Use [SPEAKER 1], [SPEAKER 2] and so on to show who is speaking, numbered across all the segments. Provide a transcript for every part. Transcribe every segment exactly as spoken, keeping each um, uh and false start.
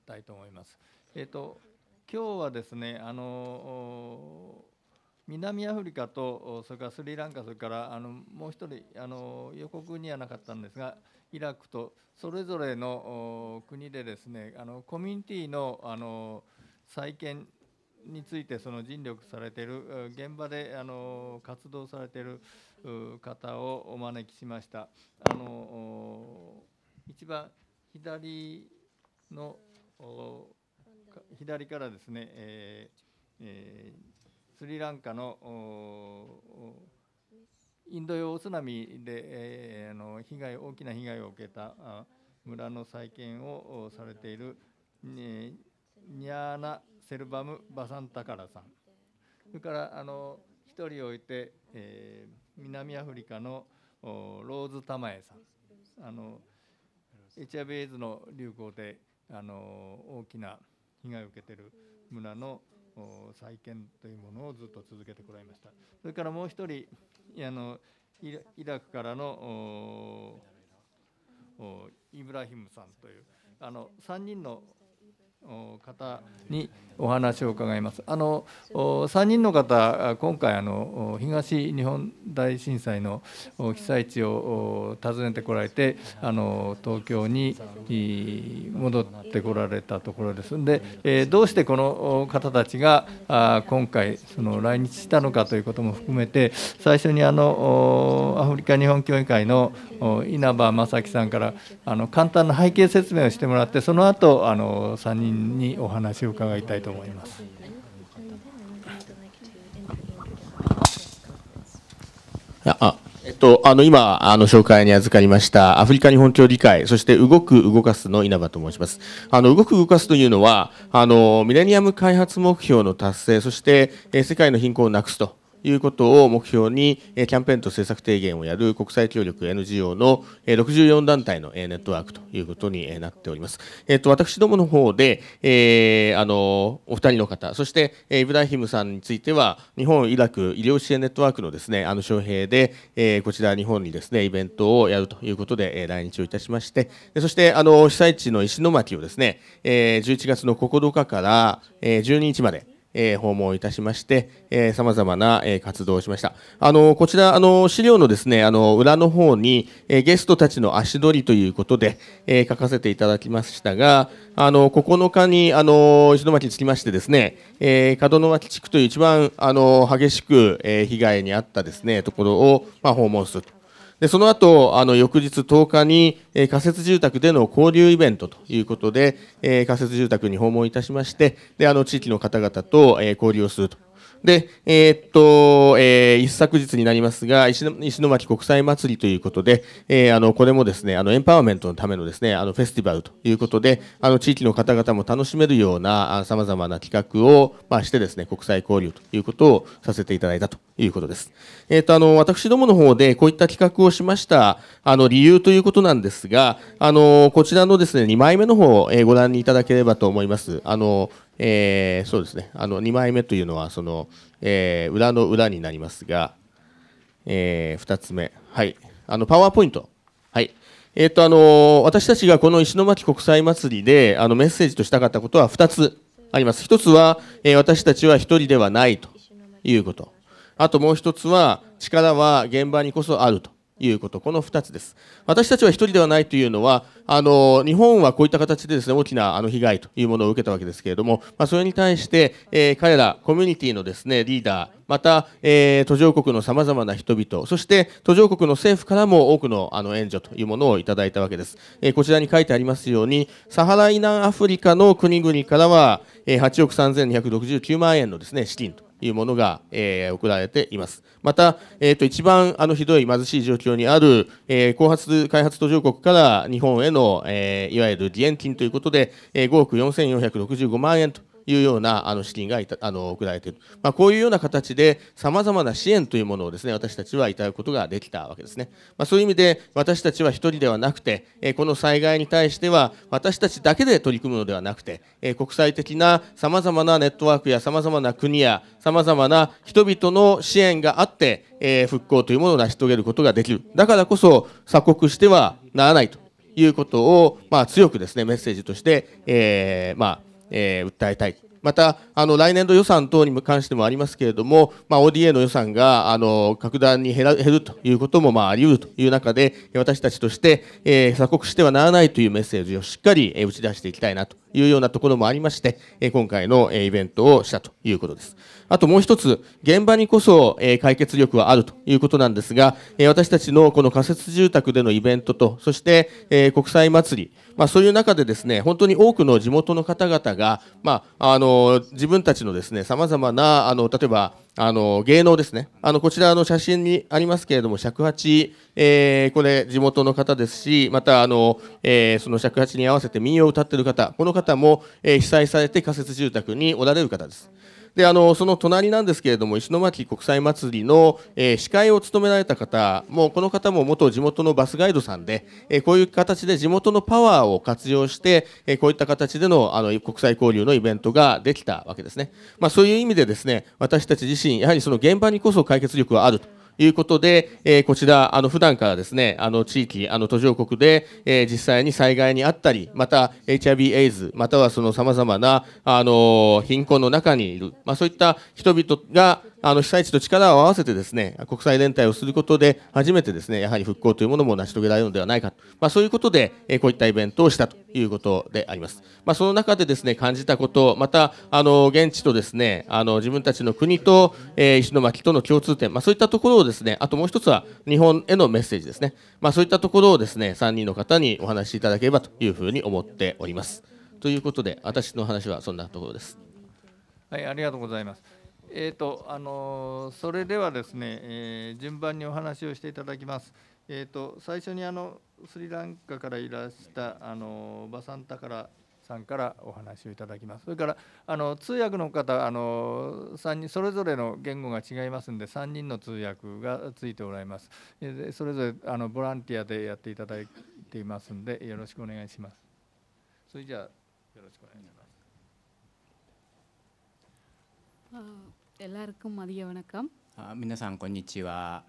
[SPEAKER 1] たいと思います。えっと今日はですね、あの南アフリカとそれからスリランカ、それからあのもう一人あの予告にはなかったんですが、イラクとそれぞれの国でですね、あのコミュニティのあの再建についてその尽力されている、現場であの活動されている方をお招きしました。あの一番左の左からですね、えーえー、スリランカのインド洋津波で、えー、あの被害大きな被害を受けた村の再建をされているニャーナ・セルバム・バサンタカラさん、それからあの一人置いて、えー、南アフリカのローズ・タマエさん、あの エイチアイブイ エイズの流行であの大きな被害を受けている村の再建というものをずっと続けてこられました。それからもう一人、あのイラクからのイブラヒムさんというあのさんにんの方にお話を伺います。あのさんにんの方、今回あの東日本大震災の被災地を訪ねてこられて、あの東京に戻ってこられたところですので、どうしてこの方たちが今回その来日したのかということも含めて、最初にあのアフリカ日本協議会の稲葉正樹さんからあの簡単な背景説明をしてもらって、その後あのさんにんにお話を伺いたいと思います。
[SPEAKER 2] あえっと、あの今あの紹介に預かりましたアフリカ日本協議会、そして動く動かすの稲葉と申します。あの動く動かすというのはあのミレニアム開発目標の達成、そして世界の貧困をなくすということを目標にキャンペーンと政策提言をやる国際協力 エヌジーオー のろくじゅうよん団体のネットワークということになっております。えっと、私どもの方で、えー、あのお二人の方、そしてイブラヒムさんについては日本イラク医療支援ネットワークのですね、あの招聘で、えー、こちら日本にですねイベントをやるということで来日をいたしまして、そしてあの被災地の石巻をですね、えー、じゅういちがつのここのかからじゅうににちまでえー、訪問いたしまして、さまざまな、えー、活動をしました。あのこちらあの資料のですね、あの裏の方に、えー、ゲストたちの足取りということで、えー、書かせていただきましたが、あのここのかにあの石巻につきましてですね、えー、門脇地区という一番あの激しく、えー、被害に遭ったですねところを、まあ、訪問すると。でその後あの翌日とおかに、えー、仮設住宅での交流イベントということで、えー、仮設住宅に訪問いたしまして、であの地域の方々と、えー、交流をすると。で、えー、っと、えー、一昨日になりますが、石巻国際祭りということで、えー、あの、これもですね、あの、エンパワーメントのためのですね、あの、フェスティバルということで、あの、地域の方々も楽しめるような、様々な企画を、まあ、してですね、国際交流ということをさせていただいたということです。えー、っと、あの、私どもの方でこういった企画をしました、あの、理由ということなんですが、あの、こちらのですね、にまいめの方を、えー、ご覧にいただければと思います。あの、えー、そうですね、あのにまいめというのはその、えー、裏の裏になりますが、えー、ふたつめ、はい、あのパワーポイント、はい、えーとあの私たちがこの石巻国際祭りであのメッセージとしたかったことはふたつあります。ひとつは、えー、私たちは一人ではないということ、あともうひとつは力は現場にこそあるということ、このふたつです。私たちは一人ではないというのは、あの日本はこういった形でですね大きなあの被害というものを受けたわけですけれども、まあ、それに対して、えー、彼らコミュニティのですねリーダー、また、えー、途上国のさまざまな人々、そして途上国の政府からも多くのあの援助というものをいただいたわけです。えー、こちらに書いてありますように、サハラ以南アフリカの国々からは、えー、はちおくさんぜんにひゃくろくじゅうきゅうまんえんのですね資金というものが、えー、送られています。また、えー、と一番あのひどい貧しい状況にある、えー、後発開発途上国から日本への、えー、いわゆる義援金ということで、えー、ごおくよんせんよんひゃくろくじゅうごまんえんというようなあの資金がいたあの送られている、まあ、こういうような形でさまざまな支援というものをですね私たちはいただくことができたわけですね。まあ、そういう意味で私たちは一人ではなくて、えー、この災害に対しては私たちだけで取り組むのではなくて、えー、国際的なさまざまなネットワークやさまざまな国やさまざまな人々の支援があって、えー、復興というものを成し遂げることができる。だからこそ鎖国してはならないということを、まあ、強くですねメッセージとして、えーまあえー、訴えたい。また、あの来年度予算等に関してもありますけれども、まあ、オーディーエー の予算があの格段に減ら減るということも、まあ、あり得るという中で、私たちとして、えー、鎖国してはならないというメッセージをしっかり、えー、打ち出していきたいなというようなところもありまして、えー、今回の、えー、イベントをしたということです。あともう一つ、現場にこそ、えー、解決力はあるということなんですが、えー、私たちのこの仮設住宅でのイベントと、そして、えー、国際祭り、まあ、そういう中でですね、本当に多くの地元の方々が、まあ、あの自分たちのですね、さまざまなあの例えばあの芸能ですね、あのこちらの写真にありますけれども、尺八、えー、これ地元の方ですし、またあの、えー、その尺八に合わせて民謡を歌っている方、この方も、えー、被災されて仮設住宅におられる方です。であのその隣なんですけれども、石巻国際祭りの、えー、司会を務められた方も、この方も元地元のバスガイドさんで、えー、こういう形で地元のパワーを活用して、えー、こういった形でのあの国際交流のイベントができたわけですね。まあ、そういう意味でですね、私たち自身、やはりその現場にこそ解決力はあるということで、えー、こちら、あの普段からですね、あの地域、あの途上国で、えー、実際に災害にあったり、また エイチアイブイ エイズ、またはそのさまざまなあの貧困の中にいる、まあ、そういった人々があの被災地と力を合わせてですね、国際連帯をすることで、初めてですね、やはり復興というものも成し遂げられるのではないかと、まあ、そういうことで、えー、こういったイベントをしたということであります。まあ、その中でですね、感じたこと、またあの現地とですね、あの自分たちの国と、えー、石巻との共通点、まあ、そういったところをですね、あともう一つは日本へのメッセージですね、まあ、そういったところをですね、さんにんの方にお話しいただければというふうに思っております。ということで、私の話はそんなところです。
[SPEAKER 1] はい、ありがとうございます。えーとあのそれではですね、えー、順番にお話をしていただきます。えーと最初にあのスリランカからいらしたあのバサンタカラさんからお話をいただきます。それからあの通訳の方、あのさんにんそれぞれの言語が違いますので、さんにんの通訳がついておられます。えそれぞれあのボランティアでやっていただいていますので、よろしくお願いします。それじゃあよろしくお願いします。
[SPEAKER 3] எல்லாருக்கும் மதிய வணக்கம்.
[SPEAKER 4] あ皆さんこんにちは。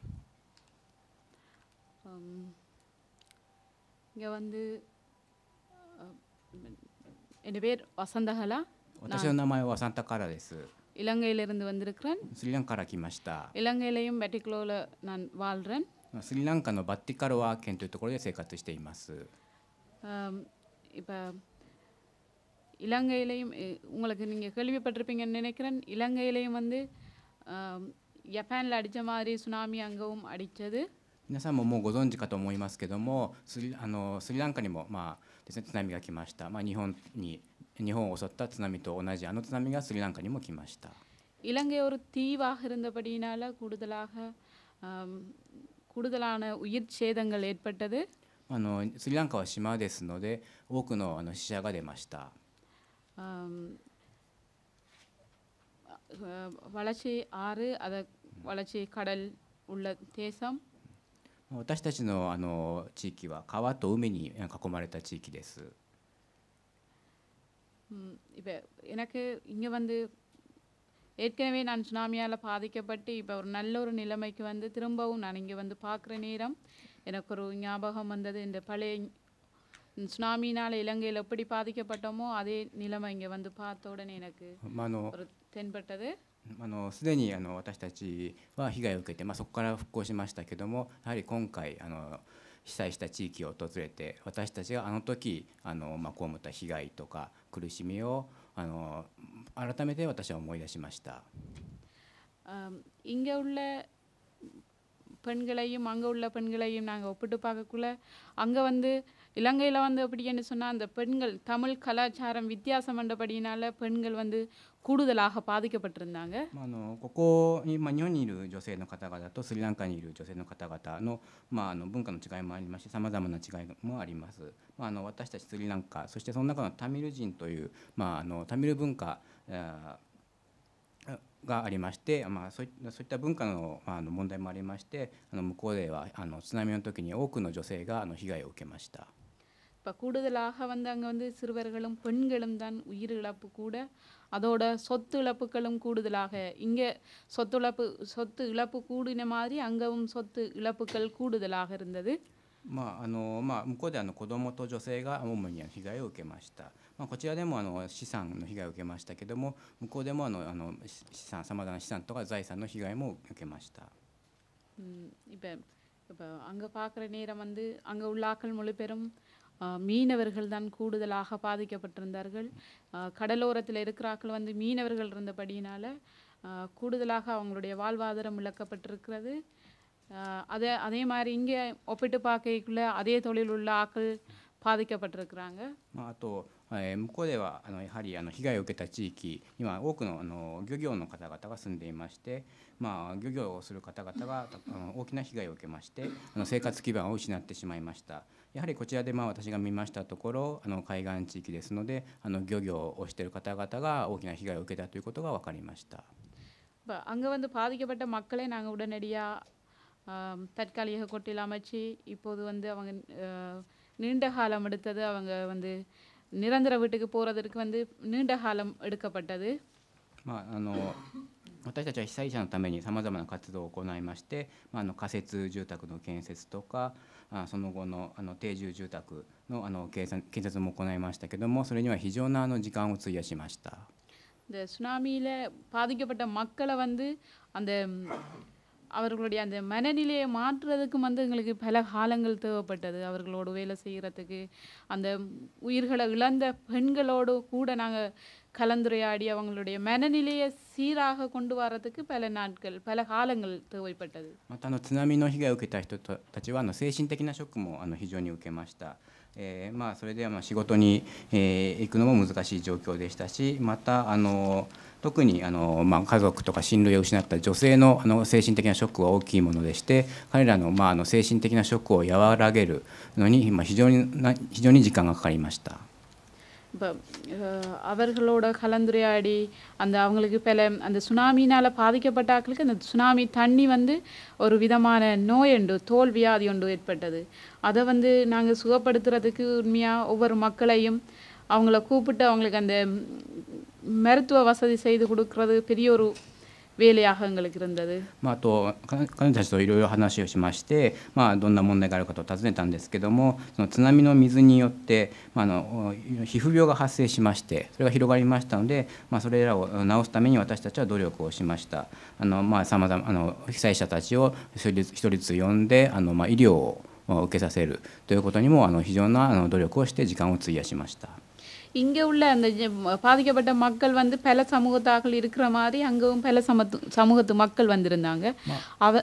[SPEAKER 3] இங்கே வந்து என் பேர் வசந்தகலா.
[SPEAKER 4] 私の名前はワサンタカラです。
[SPEAKER 3] இலங்கையிலிருந்து வந்திருக்கிறேன்.
[SPEAKER 4] スリランカから来ました。
[SPEAKER 3] இலங்கையிலையும் பெட்டிக்லோவில் நான் வாழ்கிறேன்.
[SPEAKER 4] スリランカのバッティカロワ県というところで生活しています。
[SPEAKER 3] இப்போ இலங்கையிலையும் உங்களுக்கு நீங்கள் கேள்விப்பட்டிருப்பீங்கன்னு நினைக்கிறேன். இலங்கையிலையும் வந்து ஜப்பானில் அடித்த மாதிரி சுனாமி அங்கவும் அடித்தது.
[SPEAKER 4] 皆さんももうご存知かと思いますけども、スリあのスリランカにも、まあですね、津波が来ました。まあ、日本に日本を襲った津波と同じあの津波がスリランカにも来ました。
[SPEAKER 3] இலங்கை ஒரு தீவாக இருந்தபடியினால கூடுதலாக கூடுதலான உயிர் சேதங்கள் ஏற்பட்டது.
[SPEAKER 4] あのスリランカは島ですので多くのあの死者が出ました。
[SPEAKER 3] வளர்ச்சி ஆறு அத வளர்ச்சி கடல் உள்ள தேசம்.
[SPEAKER 4] 私たちのあの地域は川と海に囲まれた地域です。
[SPEAKER 3] இப்போ எனக்கு இங்கே வந்து ஏற்கனவே நான் சுனாமியால் பாதிக்கப்பட்டு இப்போ ஒரு நல்ல ஒரு நிலைமைக்கு வந்து திரும்பவும் நான் இங்கே வந்து பார்க்குற நேரம் எனக்கு ஒரு ஞாபகம் வந்தது. இந்த பழைய சுனாமினால் இலங்கையில் எப்படி பாதிக்கப்பட்டோமோ அதே நிலைமை இங்கே வந்து பார்த்த உடனே எனக்கு ஒரு தென்பட்டது.
[SPEAKER 4] あのすでにあの私たちは被害を受けて、まあ、そこから復興しましたけども、やはり今回あの被災した地域を訪れて、私たちがあの時あの、まあ、被った被害とか苦しみをあの改めて私は思い出しました。
[SPEAKER 3] இங்கே உள்ள பெண்களையும் அங்கே உள்ள பெண்களையும் நாங்கள் ஒப்பிட்டு பார்க்கக்குள்ள அங்கே வந்து இலங்கையில் வந்து எப்படின்னு சொன்னால் அந்த பெண்கள் தமிழ் கலாச்சாரம் வித்தியாசம் பண்ணபடியினால பெண்கள் வந்து கூடுதலாக பாதிக்கப்பட்டிருந்தாங்க.
[SPEAKER 4] あのここに、まあ、日本にいる女性の方々とスリランカにいる女性の方々の、まあ、あの文化の違いもありますし、さまざまな違いもあります。まあ、あの私たちスリランカ、そしてその中のタミル人という、まあ、あのタミル文化がありまして、まあ、そういった、そういった文化の、まあ、あの問題もありまして、あの向こうではあの津波の時に多くの女性があの被害を受けました。
[SPEAKER 3] இப்போ கூடுதலாக வந்து அங்கே வந்து சிறுவர்களும் பெண்களும் தான் உயிர் இழப்பு கூட, அதோட சொத்து இழப்புகளும் கூடுதலாக. இங்கே சொத்து இழப்பு சொத்து இழப்பு கூடின மாதிரி அங்கவும் சொத்து இழப்புகள் கூடுதலாக இருந்தது.
[SPEAKER 4] まああのまあ、向こうであの子どもと女性が主に被害を受けました。まあ、こちらでもあの資産の被害を受けましたけども、向こうでもあのあの資産、さまざまな資産とか財産の被害も受けました。
[SPEAKER 3] இப்போ இப்போ அங்கே பார்க்குற நேரம் வந்து அங்கே உள்ள ஆக்கள் முழு பெரும் மீனவர்கள் தான் கூடுதலாக பாதிக்கப்பட்டிருந்தார்கள். கடலோரத்தில் இருக்கிற ஆக்கள் வந்து மீனவர்கள் இருந்தபடியினால் கூடுதலாக அவங்களுடைய வாழ்வாதாரம் இழக்கப்பட்டிருக்கிறது. அதே அதே மாதிரி இங்கே ஒப்பிட்டு பார்க்கக்குள்ள அதே தொழில் உள்ள ஆக்கள் பாதிக்கப்பட்டிருக்கிறாங்க.
[SPEAKER 4] あと向こうではあのやはりあの被害を受けた地域には多くのあの漁業の方々が住んでいまして、まあ、漁業をする方々があの大きな被害を受けましてあの生活基盤を失ってしまいました。やはりこちらでまあ私が見ましたところあの海岸地域ですのであの漁業をしている方々が大きな被害を受けたということが分かりました。
[SPEAKER 3] அங்கே வந்து பாதிக்கப்பட்ட மக்களை நாங்கள் உடனடியாக தற்காலிக கொட்டில் அமைச்சு இப்போது வந்து அவங்க நீண்ட காலம் எடுத்தது. அவங்க வந்து நிரந்தர வீட்டுக்கு போகிறதுக்கு வந்து நீண்ட காலம் எடுக்கப்பட்டது.
[SPEAKER 4] まああの私たちは被災者のためにさまざまな活動を行いまして、まあ、あの仮設住宅の建設とかあその後のあの定住住宅のあの建設も行いましたけども、それには非常なあの時間を費やしました。
[SPEAKER 3] இந்த சுனாமியில் பாதிக்கப்பட்ட மக்களை வந்து அந்த அவர்களுடைய அந்த மனநிலையை மாற்றுறதுக்கு வந்து எங்களுக்கு பல காலங்கள் தேவைப்பட்டது. அவர்களோடு வேலை செய்கிறதுக்கு அந்த உயிர்களை இழந்த பெண்களோடு கூட நாங்கள் கலந்துரையாடி அவங்களுடைய மனநிலையை சீராக கொண்டு வரதுக்கு பல நாட்கள் பல காலங்கள் தேவைப்பட்டது.
[SPEAKER 4] またあの津波の被害を受けた人たちはあの精神的なショックもあの非常に受けました。えーまあ、それではまあ仕事に、えー、行くのも難しい状況でしたし、またあの特にあの、まあ、家族とか親類を失った女性の、あの精神的なショックは大きいものでして、彼らの、まあ、あの精神的なショックを和らげるのに、まあ、非常に非常に時間がかかりました。
[SPEAKER 3] இப்போ அவர்களோட கலந்துரையாடி அந்த அவங்களுக்கு பல அந்த சுனாமினால் பாதிக்கப்பட்ட ஆக்களுக்கு அந்த சுனாமி தண்ணி வந்து ஒரு விதமான நோய் உண்டு, தோல் வியாதி ஒன்று ஏற்பட்டது. அதை வந்து நாங்கள் சுகப்படுத்துறதுக்கு உண்மையாக ஒவ்வொரு மக்களையும் அவங்கள கூப்பிட்டு அவங்களுக்கு அந்த மருத்துவ வசதி செய்து கொடுக்கறது பெரிய ஒரு வேலையாக எங்களுக்கு இருந்தது.
[SPEAKER 4] まあ、あと彼女たちといろいろ話をしまして、まあ、どんな問題があるかと尋ねたんですけども、その津波の水によって、まあ、あの皮膚病が発生しましてそれが広がりましたので、まあ、それらを治すために私たちは努力をしました。あの、まあ、さまざまあの被災者たちを一人ずつ呼んであの、まあ、医療を受けさせるということにもあの非常なあの努力をして時間を費やしました。
[SPEAKER 3] இங்கே உள்ள அந்த பாதிக்கப்பட்ட மக்கள் வந்து பல சமூகத்தாக்கள் இருக்கிற மாதிரி அங்கவும் பல சமத்து சமூகத்து மக்கள் வந்திருந்தாங்க. அவ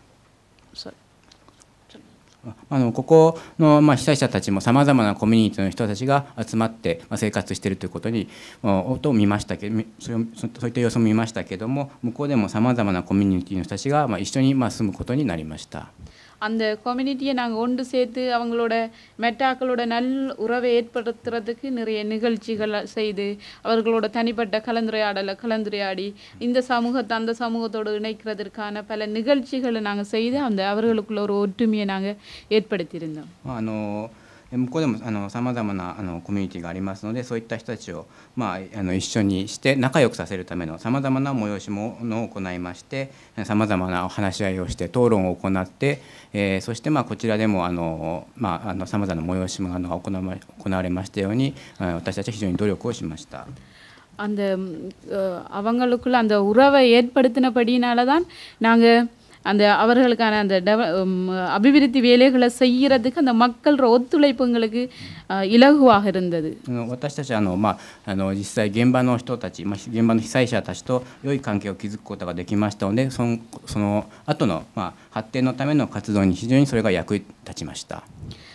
[SPEAKER 3] sorry
[SPEAKER 4] あのここの、まあ、被災者たちもさまざまなコミュニティの人たちが集まって、まあ、生活しているということにを見ましたけど、それをそういった様子も見ましたけども、向こうでもさまざまなコミュニティの人たちが、まあ、一緒に、まあ、住むことになりました。
[SPEAKER 3] அந்த கம்யூனிட்டியை நாங்கள் ஒன்று சேர்த்து அவங்களோட மெட்டாக்களோட நல் உறவை ஏற்படுத்துறதுக்கு நிறைய நிகழ்ச்சிகள் செய்து அவர்களோட தனிப்பட்ட கலந்துரையாடலை கலந்துரையாடி இந்த சமூகத்தை அந்த சமூகத்தோடு இணைக்கிறதுக்கான பல நிகழ்ச்சிகளை நாங்கள் செய்து அந்த அவர்களுக்குள்ள ஒரு ஒற்றுமையை நாங்கள் ஏற்படுத்தியிருந்தோம்.
[SPEAKER 4] あの向こうでもさまざまなあのコミュニティがありますので、そういった人たちを、まあ、あの一緒にして仲良くさせるためのさまざまな催し物を行いまして、さまざまな話し合いをして討論を行って、えー、そしてまあこちらでもさまざまな催し物が行わ行われましたように、私たちは非常に努力をしました。
[SPEAKER 3] அந்த அவங்களுக்குள்ள அந்த உறவை ஏற்படுத்தினபடினால தான் நாங்கள் அந்த அவர்களுக்கான அந்த அபிவிருத்தி வேலைகளை செய்யறதுக்கு அந்த மக்கள் ஒத்துழைப்பு எங்களுக்கு இலகுவாக இருந்தது.
[SPEAKER 4] 私たちはあの、まあ、あの実際現場の人たち、まあ、現場の被災者たちと良い関係を築くことができましたので、そのその後の、まあ、発展のための活動に非常にそれが役立ちました。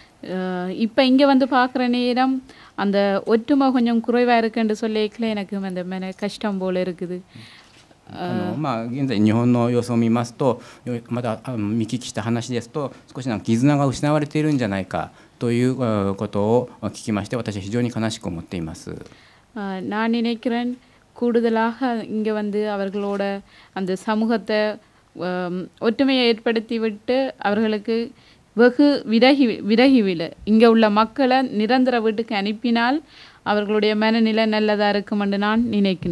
[SPEAKER 3] இப்போ இங்கே வந்து பார்க்குற நேரம் அந்த ஒற்றுமை கொஞ்சம் குறைவாக இருக்குன்னு சொல்லிக்கல எனக்கு அந்த மன கஷ்டம் போல் இருக்குது.
[SPEAKER 4] あのまあ、現在日本の様子を見ますと、まだ見聞きした話ですと少しなんか絆が失われているんじゃないかということを聞きまして、私は非常に悲しく思っています。
[SPEAKER 3] நான் நினைக்கிறேன் கூடுதலாக இங்கே வந்து அவர்களோட அந்த சமூகத்தை ஒற்றுமையை ஏற்படுத்தி விட்டு அவர்களுக்கு வெகு விலகி விலகிவில இங்கே உள்ள மக்களை நிரந்தர வீட்டுக்கு அனுப்பினால் அவர்களுடைய மனநிலை நல்லதாக இருக்கும் என்று நான் நினைக்கின்றேன்.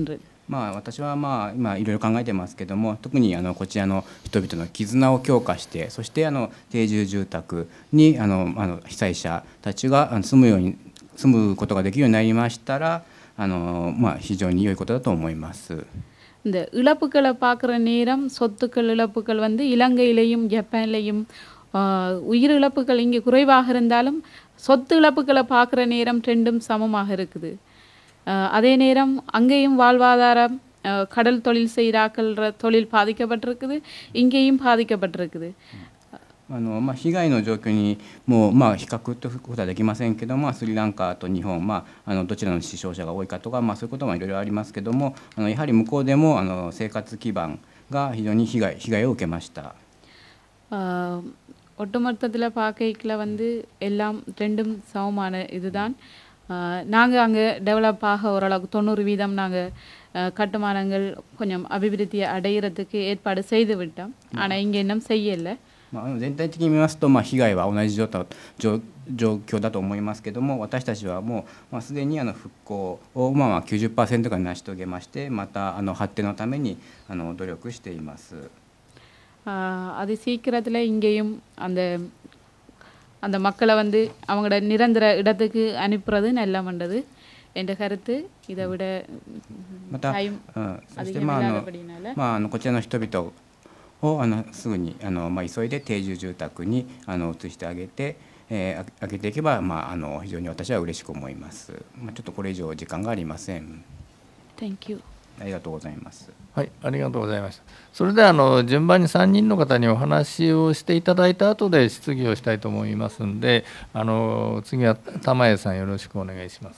[SPEAKER 4] まあ、私はまあ今いろいろ考えてますけども、特にあのこちらの人々の絆を強化して、そしてあの定住住宅にあのあの被災者たちが住むように住むことができるようになりましたら、あのまあ非常に良いことだと思います。
[SPEAKER 3] இந்த இழப்புகளை பார்க்குற நேரம் சொத்துக்கள் இழப்புகள் வந்து இலங்கையிலையும் ஜப்பான்லேயும் உயிரிழப்புகள் இங்கே குறைவாக இருந்தாலும் சொத்து இழப்புகளை பார்க்குற நேரம் ரெண்டும் சமமாக இருக்குது. அதே நேரம் அங்கேயும் வாழ்வாதாரம் கடல் தொழில் செய்கிறாக்கள்ற தொழில் பாதிக்கப்பட்டிருக்குது, இங்கேயும் பாதிக்கப்பட்டிருக்குது.
[SPEAKER 4] あのまあ、被害の状況にもう、まあ、比較ということはできませんけども、スリランカと日本、まあ、あのどちらの死傷者が多いかとか、まあ、そういうこともいろいろありますけども、あのやはり向こうでもあの生活基盤が非常に被害被害を受けました。
[SPEAKER 3] ஒட்டுமொத்தத்தில் பார்க்கல வந்து எல்லாம் ரெண்டும் சமமான இதுதான். நாங்கள் அங்கே டெவலப் ஆக ஓரளவுக்கு தொண்ணூறு வீதம் நாங்கள் கட்டுமானங்கள் கொஞ்சம் அபிவிருத்தியை அடையிறதுக்கு ஏற்பாடு செய்து விட்டோம். ஆனால் இங்கே இன்னும் செய்யலை.
[SPEAKER 4] まあ、全体的に見ますと、まあ、被害は同じ状態状状況だと思いますけども、私たちはもう、まあ、すでにあの復興を、まあ、まあ きゅうじゅっパーセント が成し遂げまして、またあの発展のためにあの努力しています。
[SPEAKER 3] அது சீக்கிரத்தில் இங்கேயும் அந்த அந்த மக்களை வந்து அவங்களோட நிரந்தர இடத்துக்கு அனுப்புறது நல்ல மண்டது என்ற கருத்து. இதை விட
[SPEAKER 4] また、そしてまああのまああのこちらの人々をあのすぐにあの、まあ、急いで定住住宅にあの移してあげて、えー、上げていけば、まあ、あの非常に私は嬉しく思います。まあ、ちょっとこれ以上時間がありません。
[SPEAKER 3] Thank you。
[SPEAKER 4] ありがとうございます。
[SPEAKER 1] はい、ありがとうございました。それではあの順番にさんにんの方にお話をしていただいた後で質疑をしたいと思いますので、あの次は玉江さんよろしくお願いします。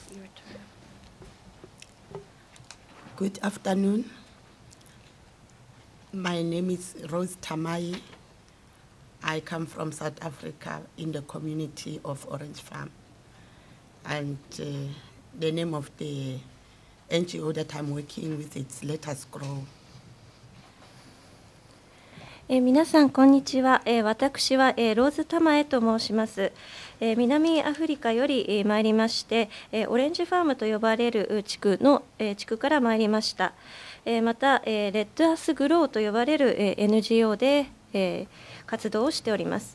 [SPEAKER 5] Good afternoon. My name is Rose Tamayi. I come from South Africa in the community of Orange Farm. And uh, the name of the N G O that I'm working with is Let Us Grow.
[SPEAKER 6] えー、皆さんこんにちは。えー、私は、えー、ローズ・タマエと申します。えー、南アフリカより、えー、参りまして、えー、オレンジファームと呼ばれる地区の、えー、地区から参りました。えー、また、えー、レッドアスグローと呼ばれる、えー、エヌジーオー で、えー、活動をしております。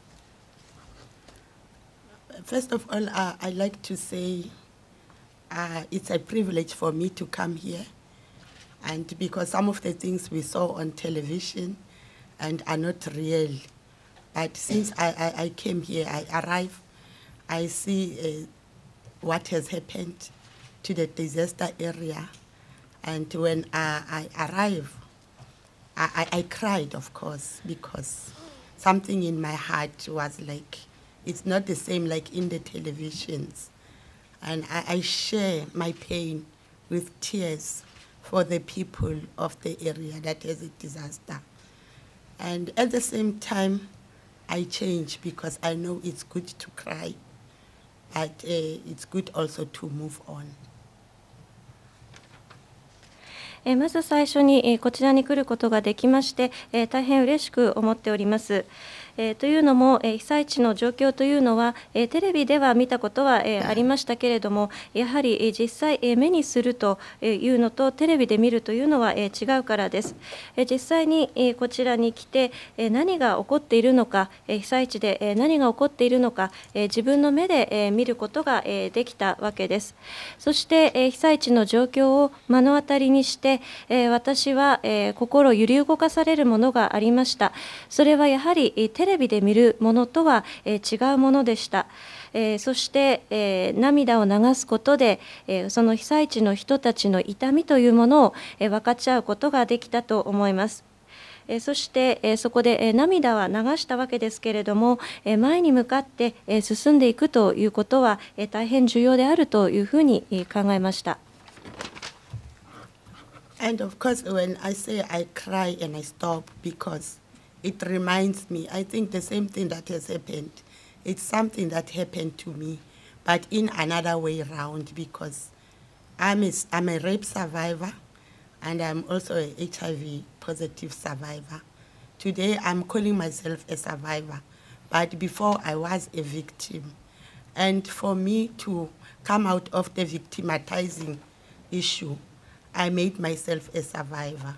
[SPEAKER 5] First of all, uh, I'd like to say uh, it's a privilege for me to come here, and because some of the things we saw on television and are not real, but since I, I, I came here, I arrived, I see uh, what has happened to the disaster area, and when uh, I arrived, I, I, I cried, of course, because something in my heart was like, it's not the same like in the televisions. And I, I share my pain with tears for the people of the area that has a disaster. And at the same time, I change because I know it's good to cry, but uh, it's good also to move on.
[SPEAKER 6] えー、まず最初に、えー、こちらに来ることができまして、えー、大変嬉しく思っております。えー、というのも、えー、被災地の状況というのは、えー、テレビでは見たことは、えー、ありましたけれども、やはり、えー、実際、えー、目にするというのとテレビで見るというのは、えー、違うからです。えー、実際に、えー、こちらに来て、えー、何が起こっているのか、えー、被災地で、えー、何が起こっているのか、えー、自分の目で、えー、見ることが、えー、できたわけです。そして、えー、被災地の状況を目の当たりにして、えー、私は、えー、心揺り動かされるものがありました。それはやはり、えー、テレビで見るものとは、えー、違うものでした。えー、そして、えー、涙を流すことで、えー、その被災地の人たちの痛みというものを、えー、分かち合うことができたと思います。えー、そして、えー、そこで、えー、涙は流したわけですけれども、えー、前に向かって、えー、進んでいくということは、えー、大変重要であるというふうに、えー、考えました。
[SPEAKER 5] And of course, when I say I cry and I stop because it reminds me, I think the same thing that has happened, it's something that happened to me, but in another way around because I'm a, I'm a rape survivor and I'm also a H I V positive survivor. Today, I'm calling myself a survivor, but before I was a victim. And for me to come out of the victimizing issue, I made myself a survivor.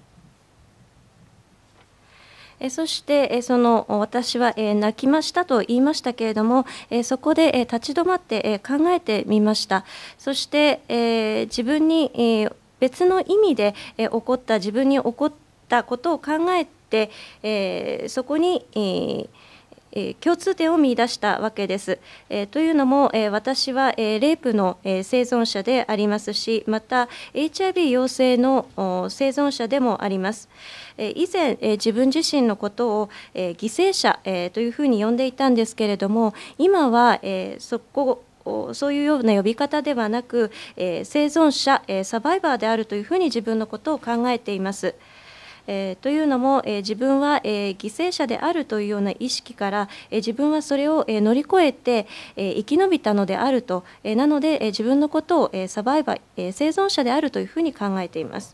[SPEAKER 6] えそしてえその私はえ泣きましたと言いましたけれども、えそこでえ立ち止まってえ考えてみました。そしてえ自分にえ別の意味でえ起こった自分に起こったことを考えて、えそこにえーえ共通点を見出したわけです。えというのも、え私は、えレイプの、え生存者でありますし、また エイチアイブイ 陽性の生存者でもあります。え以前、え自分自身のことを、え犠牲者、えというふうに呼んでいたんですけれども、今は、えそこそういうような呼び方ではなく、え生存者、えサバイバーであるというふうに自分のことを考えています。えー、というのも、えー、自分は、えー、犠牲者であるというような意識から、えー、自分はそれを、えー、乗り越えて、えー、生き延びたのであると、えー、なので、えー、自分のことを、えー、サバイバー、えー、生存者であるというふうに考えています。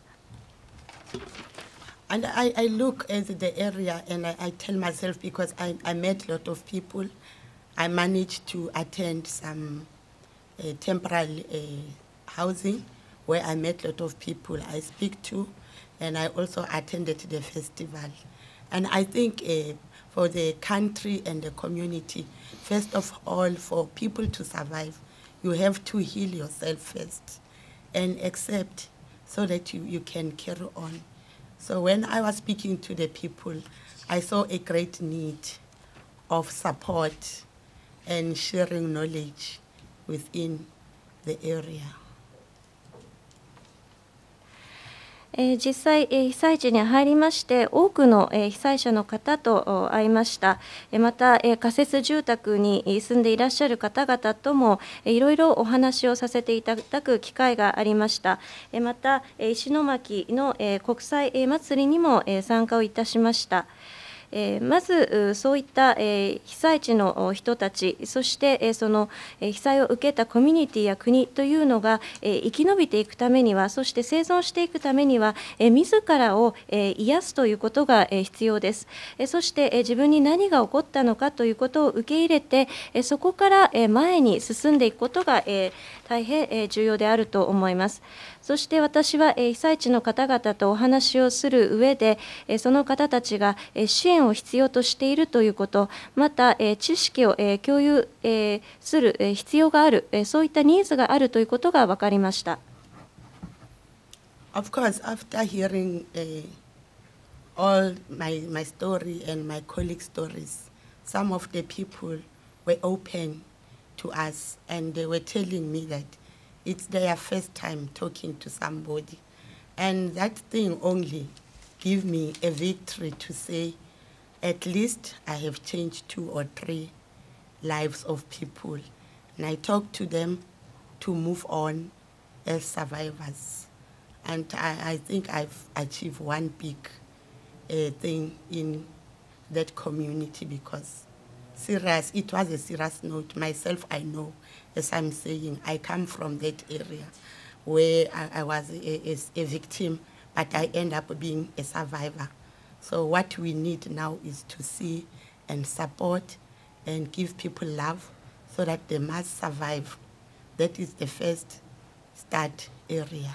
[SPEAKER 5] And I, I look at the area and I, I tell myself, because I, I met a lot of people, I managed to attend some uh, temporary uh, housing where I met a lot of people I speak to. And I also attended the festival. And I think uh, for the country and the community, first of all, for people to survive, you have to heal yourself first and accept so that you, you can carry on. So when I was speaking to the people, I saw a great need of support and sharing knowledge within the area.
[SPEAKER 6] えー、実際、えー、被災地に入りまして多くの、えー、被災者の方と会いました。えー、また、えー、仮設住宅に住んでいらっしゃる方々とも、えー、いろいろお話をさせていただく機会がありました。えー、また、えー、石巻の、えー、国際、えー、祭りにも、えー、参加をいたしました。えー、まずそういった、えー、被災地の人たち、そして、えー、その、えー、被災を受けたコミュニティや国というのが、えー、生き延びていくためには、そして生存していくためには、えー、自らを、えー、癒すということが、えー、必要です。えー、そして、えー、自分に何が起こったのかということを受け入れて、えー、そこから、えー、前に進んでいくことが、えー、大変、えー、重要であると思います。そして私は、えー、被災地の方々とお話をする上で、えー、その方たちが、えー、支援を必要としているということ、また、えー、知識を、えー、共有、えー、する、えー、必要がある、えー、そういったニーズがあるということが分かりました。
[SPEAKER 5] Of course, after hearing uh, all my, my story and my colleagues' stories, some of the people were open to us and they were telling me that it's their first time talking to somebody. And that thing only gave me a victory to say, at least I have changed two or three lives of people. And I talk to them to move on as survivors. And I, I think I've achieved one big uh, thing in that community, because serious, it was a serious note. Myself, I know, as I'm saying, I come from that area where I, I was a, a, a victim, but I end up being a survivor. So what we need now is to see and support and give people love so that they must survive. That is the first start area.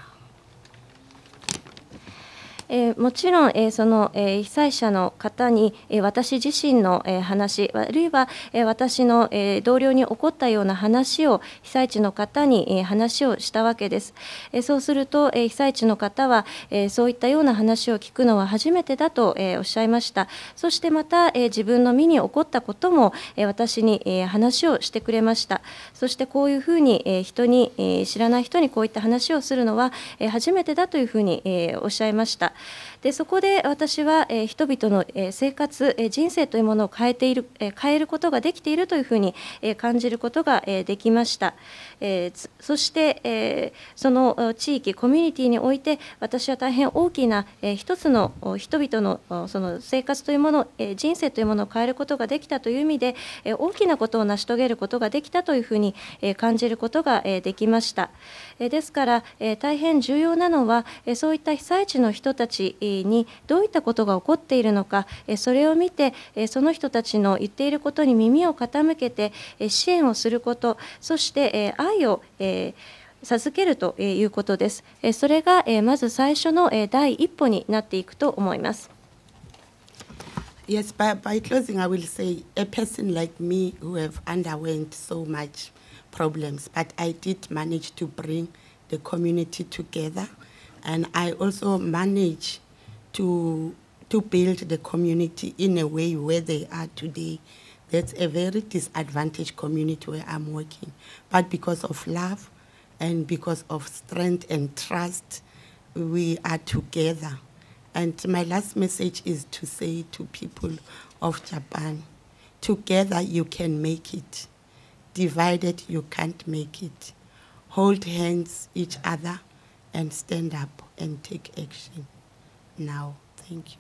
[SPEAKER 6] えー、もちろん、えー、その、えー、被災者の方に、えー、私自身の、えー、話、あるいは、えー、私の、えー、同僚に起こったような話を被災地の方に、えー、話をしたわけです。えー、そうすると、えー、被災地の方は、えー、そういったような話を聞くのは初めてだと、えー、おっしゃいました。そしてまた、えー、自分の身に起こったことも、えー、私に、えー、話をしてくれました。そしてこういうふうに、えー、人に、えー、知らない人にこういった話をするのは、えー、初めてだというふうに、えー、おっしゃいました。でそこで私は、えー、人々の、えー、生活、えー、人生というものを変えている、えー、変えることができているというふうに、えー、感じることが、えー、できました。えー、そして、えー、その地域コミュニティにおいて私は大変大きな、えー、一つの人々のその生活というもの、えー、人生というものを変えることができたという意味で、えー、大きなことを成し遂げることができたというふうに、えー、感じることが、えー、できました。えー、ですから、えー、大変重要なのは、えー、そういった被災地の人たちにどういったことが起こっているのか、それを見てその人たちの言っていることに耳を傾けて支援をすること、そして愛を授けるということです。それがまず最初の第一歩になっていくと思います。
[SPEAKER 5] Yes, by, by closing, I will say a person like me who have underwent so much problems, but I did manage to bring the community together, and I also managed to to build the community in a way where they are today. That's a very disadvantaged community where I'm working, but because of love and because of strength and trust, we are together. And my last message is to say to people of Japan, together you can make it. Divided you can't make it. Hold hands each other and stand up and take action. Now, thank you.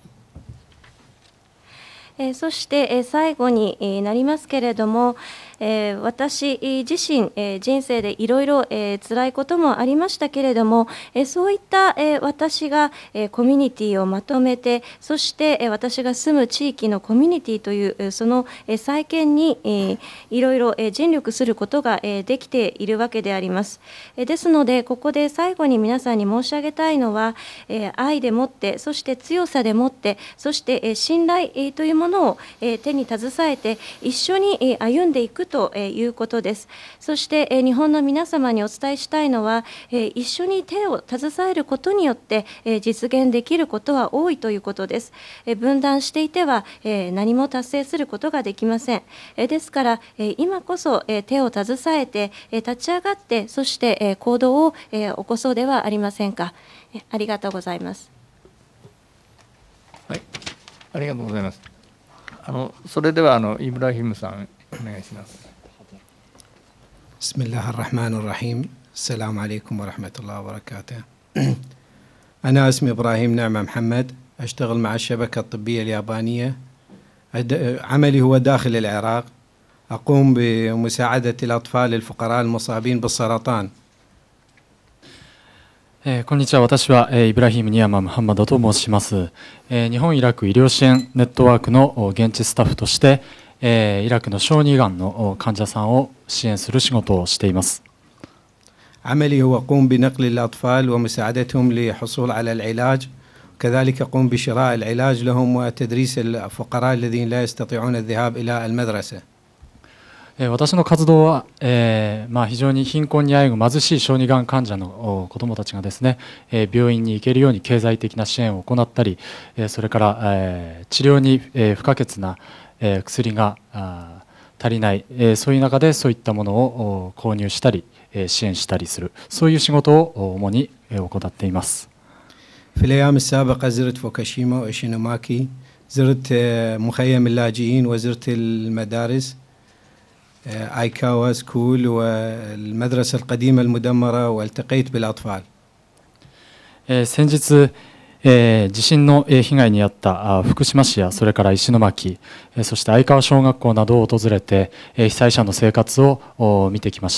[SPEAKER 6] えー、そして、えー、最後に、えー、なりますけれども、えー、私自身、えー、人生でいろいろ、えー、辛いこともありましたけれども、えー、そういった、えー、私が、えー、コミュニティをまとめて、そして、えー、私が住む地域のコミュニティという、えー、その、えー、再建に、えー、いろいろ、えー、尽力することが、えー、できているわけであります。えー、ですので、ここで最後に皆さんに申し上げたいのは、えー、愛でもって、そして強さでもって、そして、えー、信頼、えー、というものを、えー、手に携えて一緒に、えー、歩んでいくということです。そして、えー、日本の皆様にお伝えしたいのは、えー、一緒に手を携えることによって、えー、実現できることは多いということです。えー、分断していては、えー、何も達成することができません。えー、ですから、えー、今こそ、えー、手を携えて、えー、立ち上がって、そして、えー、行動を、えー、起こそうではありませんか。えー、ありがとうございます。
[SPEAKER 1] はい、ありがとうございます。あのそれではあのイブラヒムさんお願いします。
[SPEAKER 7] بسم الله الرحمن الرحيم السلام عليكم ورحمة الله وبركاته. أنا اسمي إبراهيم نعمة محمد، أشتغل مع الشبكة الطبية اليابانية. عملي هو داخل العراق، أقوم بمساعدة الأطفال الفقراء المصابين بالسرطان.
[SPEAKER 8] えー、こんにちは。私は、えー、イブラヒム・ニヤマ・ムハンマドと申します、えー、日本イラク医療支援ネットワークの現地スタッフとして、えー、イラクの小児がんの患者さんを支援する仕事をしています。
[SPEAKER 7] عملي هو أقوم بنقل الأطفال ومساعدتهم للحصول على العلاج، وكذلك أقوم بشراء العلاج لهم وتدريس الفقراء الذين لا يستطيعون الذهاب إلى المدرسة.
[SPEAKER 8] 私の活動は、えーまあ、非常に貧困にあえぐ貧しい小児がん患者の子どもたちがですね、えー、病院に行けるように経済的な支援を行ったり、えー、それから、えー、治療に、えー、不可欠な、えー、薬があ足りない、えー、そういう中でそういったものを購入したり、えー、支援したりする、そういう仕事を主に行っています。
[SPEAKER 7] في الأيام السابقة زرت فوكوشيما وإيشينوماكي، زرت مخيم اللاجئين وزرت المدارس آيكاوا سكول والمدرسة القديمة المدمرة والتقيت بالأطفال.
[SPEAKER 8] 先日、えー、地震の被害に遭った福島市やそれから石巻、そして相川小学校などを訪れて被災者の生活を見てきました。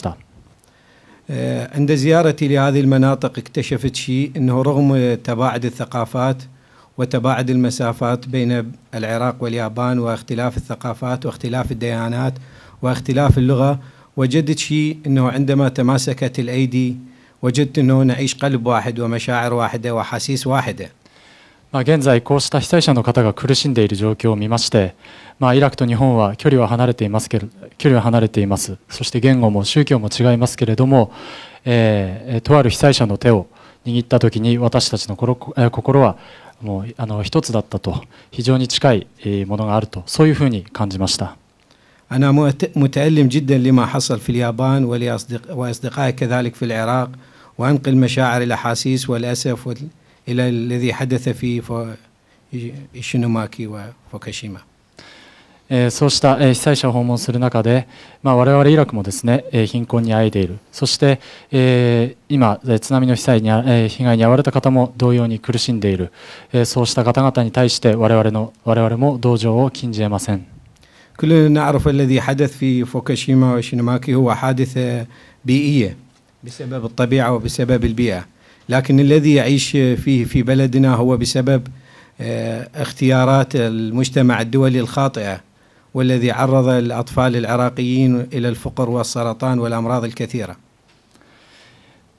[SPEAKER 7] عند زيارتي لهذه المناطق اكتشفت شيء أنه رغم تباعد الثقافات وتباعد المسافات بين العراق واليابان واختلاف الثقافات واختلاف الديانات واختلاف اللغة، وجدت شيء أنه عندما تماسكت الأيدي وجدت أنه نعيش قلب واحد ومشاعر واحدة وحاسيس واحدة.
[SPEAKER 8] まあ現在こうした被災者の方が苦しんでいる状況を見まして、まあ、イラクと日本は距離は離れていますけれど距離は離れています。そして言語も宗教も違いますけれども、えー、とある被災者の手を握ったときに私たちの心はもうあの一つだったと、非常に近いものがあると、そういうふうに感じました。
[SPEAKER 7] أنا متألم جدا لما حصل في اليابان وأصدقائي كذلك في العراق، وأنقل مشاعر الأحاسيس والأسف إلى الذي حدث في إيشينوماكي وفوكوشيما.
[SPEAKER 8] そうした被災者を訪問する中で、まあ、我々イラクもですね貧困にあえいでいる、そして、えー、今津波の被災に被害に遭われた方も同様に苦しんでいる、そうした方々に対して我々の我々も同情を禁じ得ません。
[SPEAKER 7] كلنا نعرف الذي حدث في فوكوشيما وشينوماكي هو حادثة بيئية بسبب الطبيعة وبسبب البيئة، لكن الذي يعيش فيه في بلدنا هو بسبب اختيارات المجتمع الدولي الخاطئة، والذي عرض الأطفال العراقيين إلى الفقر والسرطان والأمراض الكثيرة.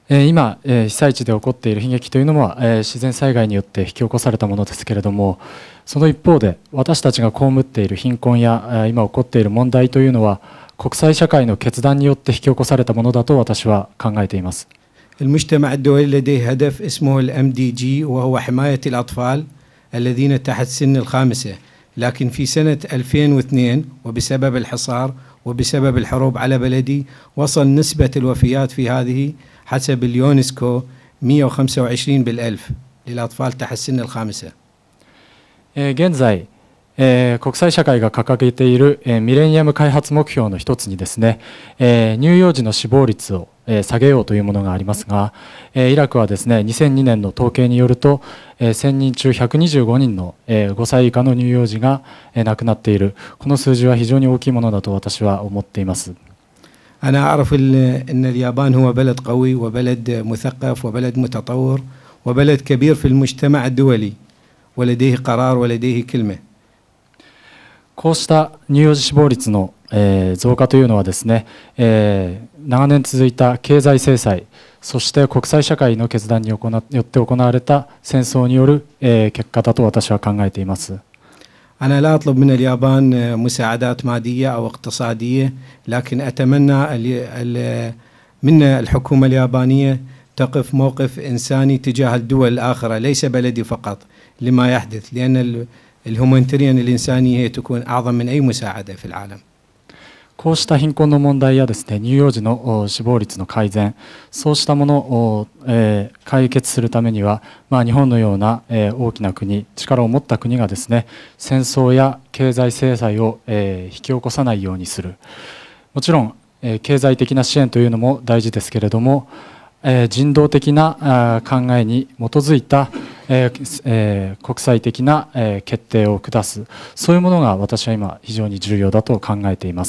[SPEAKER 8] えー今、えー被災地で起こっている悲劇というのは、えー自然災害によって引き起こされたものですけれども、その一方で私たちが被っている貧困や、えー今起こっている問題というのは国際社会の決断によって引き起こされたものだと私は考えています。
[SPEAKER 7] المجتمع الدولي لديه هدف اسمه الام دي جي وهو حماية الأطفال الذين تحت سن الخامسة، لكن في سنة ألفين واثنين وبسبب الحصار وبسبب الحروب على بلدي وصل نسبة الوفيات في هذه حسب اليونسكو مئة وخمسة وعشرين بالألف للأطفال تحت سن الخامسة.
[SPEAKER 8] えー現在、えー国際社会が掲げている、えーミレニアム開発目標の一つにですね、えー乳幼児の死亡率を、えー下げようというものがありますが、えーイラクはですねにせんにねんの統計によると、えーせんにん中ひゃくにじゅうごにんの、えーごさい以下の乳幼児が、えー亡くなっている、この数字は非常に大きいものだと私は思っています。
[SPEAKER 7] أنا أعرف ال- أن اليابان هو بلد قوي وبلد مثقف وبلد متطور وبلد كبير في المجتمع الدولي ولديه قرار ولديه كلمة.
[SPEAKER 8] こうした乳幼児死亡率の、えー増加というのはですね、えー長年続いた経済制裁、そして国際社会の決断によって行われた戦争による、えー結果だと私は考えています。
[SPEAKER 7] أنا لا أطلب من اليابان مساعدات مادية أو اقتصادية، لكن أتمنى ال- ال- من الحكومة اليابانية تقف موقف إنساني تجاه الدول الآخرة ليس بلدي فقط لما يحدث، لأن ال- الهومانيتريان الإنسانية هي تكون أعظم من أي مساعدة في العالم.
[SPEAKER 8] こうした貧困の問題やですね乳幼児のお死亡率の改善、そうしたものを、えー解決するためには、まあ、日本のような、えー大きな国、力を持った国がですね戦争や経済制裁を、えー引き起こさないようにする、もちろん、えー経済的な支援というのも大事ですけれども、えー人道的なあー考えに基づいた、えーえー国際的な、えー決定を下す、そういうものが私は今非常に重要だと考えています。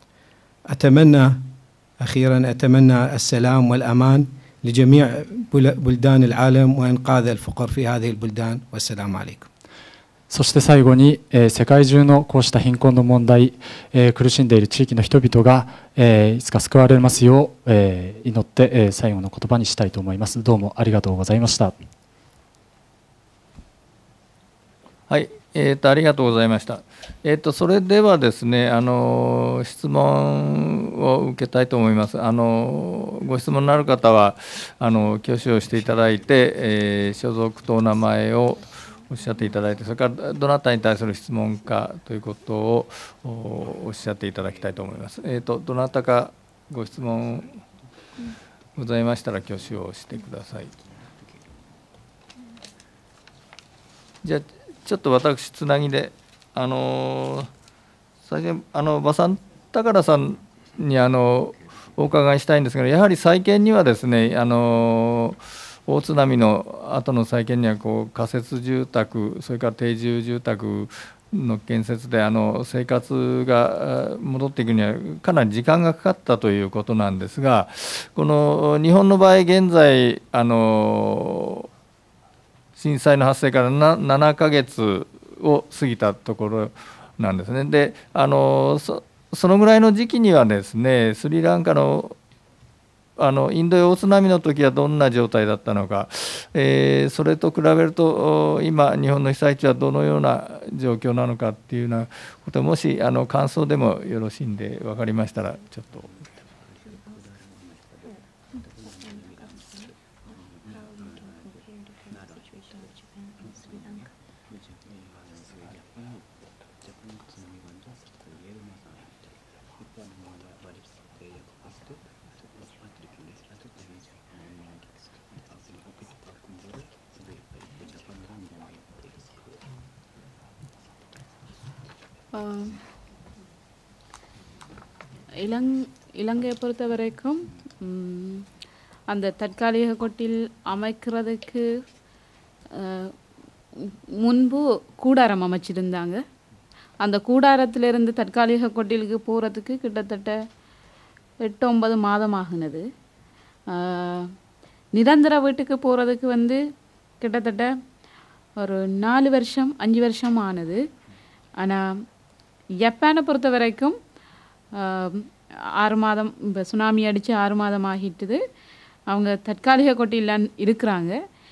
[SPEAKER 7] أتمنى أخيرا أتمنى السلام والأمان لجميع بل- بلدان العالم وإنقاذ الفقر في هذه البلدان والسلام عليكم.
[SPEAKER 8] そして最後に、えー世界中のこうした貧困の問題、えー苦しんでいる地域の人々が、えーいつか救われますよう、えー祈って、えー最後の言葉にしたいと思います。どうもありがとうございました。
[SPEAKER 1] はい、えーと、ありがとうございました。えーと、それではですね、あの質問を受けたいと思います。あのご質問のある方はあの挙手をしていただいて、えー所属とお名前をおっしゃっていただいて、それからどなたに対する質問かということをおおっしゃっていただきたいと思います。えーと、どなたかご質問ございましたら挙手をしてください。じゃあちょっと私つなぎで、あの最初にあの馬さん宝さんにあのお伺いしたいんですが、やはり再建にはですね、あの大津波の後の再建にはこう仮設住宅、それから定住住宅の建設であの生活があ戻っていくにはかなり時間がかかったということなんですが、この日本の場合現在あの震災の発生からなななかげつを過ぎたところなんですね。であの そ, そのぐらいの時期にはですね、スリランカのあのインド洋大津波の時はどんな状態だったのか、えーそれと比べると今日本の被災地はどのような状況なのかっていうようなこと、もしあの感想でもよろしいんで分かりましたらちょっと。
[SPEAKER 3] ஆஹ் இலங் இலங்கையை பொறுத்த வரைக்கும் ம், அந்த தற்காலிக கொட்டில் அமைக்கிறதுக்கு ஆஹ், முன்பு கூடாரம் அமைச்சிருந்தாங்க. அந்த கூடாரத்திலிருந்து தற்காலிக கொட்டிலுக்கு போகிறதுக்கு கிட்டத்தட்ட எட்டு ஒன்பது மாதம் ஆகுனது. ஆஹ், நிரந்தர வீட்டுக்கு போகிறதுக்கு வந்து கிட்டத்தட்ட ஒரு நாலு வருஷம் அஞ்சு வருஷம் ஆனது. ஆனால் ஜப்பானை பொறுத்த வரைக்கும் ஆஹ், ஆறு மாதம் இப்போ சுனாமி அடித்து ஆறு மாதம் ஆகிட்டுது. அவங்க தற்காலிக கொட்டியில் இருக்கிறாங்க.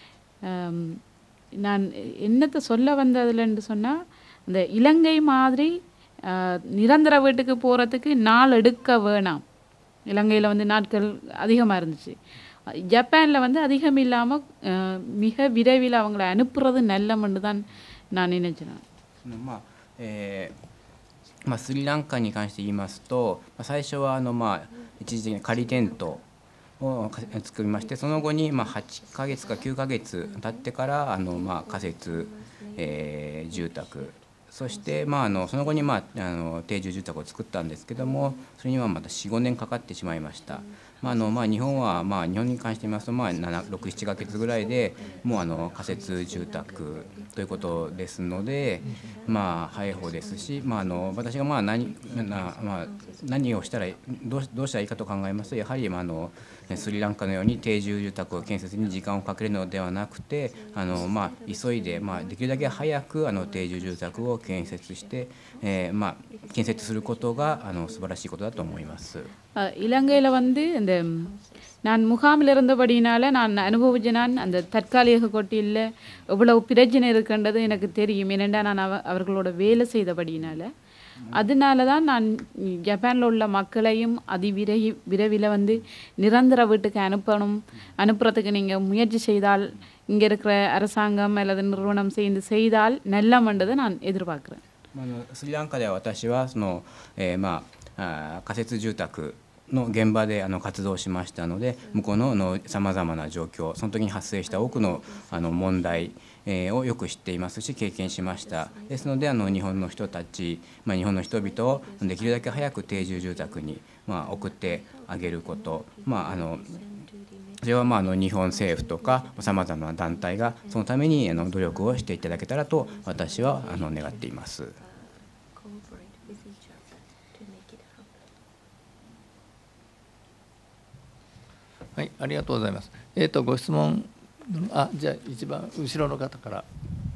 [SPEAKER 3] நான் என்னத்தை சொல்ல வந்ததுலன்னு சொன்னால், அந்த இலங்கை மாதிரி நிரந்தர வீட்டுக்கு போகிறதுக்கு நாள் எடுக்க வேணாம். இலங்கையில் வந்து நாட்கள் அதிகமாக இருந்துச்சு. ஜப்பானில் வந்து அதிகம் இல்லாமல் மிக விரைவில் அவங்கள அனுப்புறது நல்லமென்று தான் நான் நினைச்சேன்.
[SPEAKER 4] まあえーまあ、スリランカに関して言いますと、最初はあの、まあ、一時的に仮テントを作りまして、その後にまあはちかげつかきゅうかげつ経ってからあの、まあ、仮設、えー、住宅、そして、まあ、あのその後に、まあ、あの定住住宅を作ったんですけども、それにはまたよん、ごねんかかってしまいました。まああのまあ、日本は、まあ、日本に関して言いますと、まあ、ろく、ななかげつぐらいでもうあの仮設住宅ということですので、まあ、早い方ですし、まあ、あの私がまあ 何, な、まあ、何をしたらどう、どうしたらいいかと考えますと、やはり、まあ、あのスリランカのように定住住宅を建設に時間をかけるのではなくて、あの、まあ、急いで、まあ、できるだけ早くあの定住住宅を建設して、えーまあ、建設することがあの素晴らしいことだと思います。
[SPEAKER 3] இலங்கையில் வந்து இந்த நான் முகாமில் இருந்தபடினால நான் அனுபவிச்ச நான் அந்த தற்காலிக கொட்டியில் எவ்வளவு பிரச்சனை இருக்கின்றது எனக்கு தெரியும். ஏனென்றா நான் அவ அவர்களோட வேலை செய்தபடினால. அதனால தான் நான் ஜப்பானில் உள்ள மக்களையும் அதிவிரை விரைவில் வந்து நிரந்தர வீட்டுக்கு அனுப்பணும், அனுப்புறதுக்கு நீங்கள் முயற்சி செய்தால், இங்கே இருக்கிற அரசாங்கம் அல்லது நிறுவனம் சேர்ந்து செய்தால் நல்லமென்றதை நான் எதிர்பார்க்குறேன்.
[SPEAKER 4] スリランカでは私はその、えーまあ、仮設住宅の現場であの活動しましたので、向こうのさまざまな状況、その時に発生した多くのあの問題、えー、をよく知っていますし経験しました。ですのであの日本の人たち、まあ、日本の人々をできるだけ早く定住住宅に、まあ、送ってあげること、まあ、あのそれはまああの日本政府とかさまざまな団体がそのためにあの努力をしていただけたらと私はあの願っています。
[SPEAKER 1] はい、ありがとうございます。えっと、ご質問、あ、じゃあ一番後ろの方から。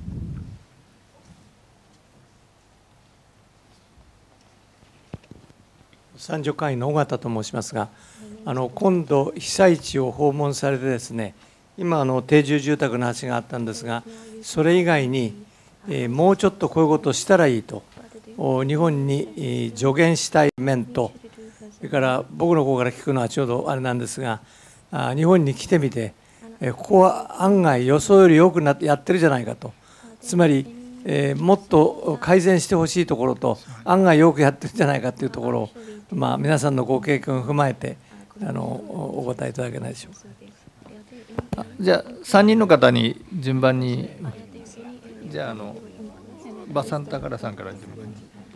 [SPEAKER 9] 三助会の尾形と申しますが、あの今度被災地を訪問されてですね、今あの定住住宅の話があったんですが、それ以外に、えー、もうちょっとこういうことをしたらいいと日本に、えー、助言したい面と、それから僕の方から聞くのはちょうどあれなんですが、あ日本に来てみて、えー、ここは案外予想よりよくなってやってるじゃないかと、つまり、えー、もっと改善してほしいところと案外よくやってるんじゃないかというところを、まあ、皆さんのご経験を踏まえてあのお答えいただけないでしょうか。
[SPEAKER 1] じゃあさんにんの方に順番に、じゃああのバサンタカラさんから順番に。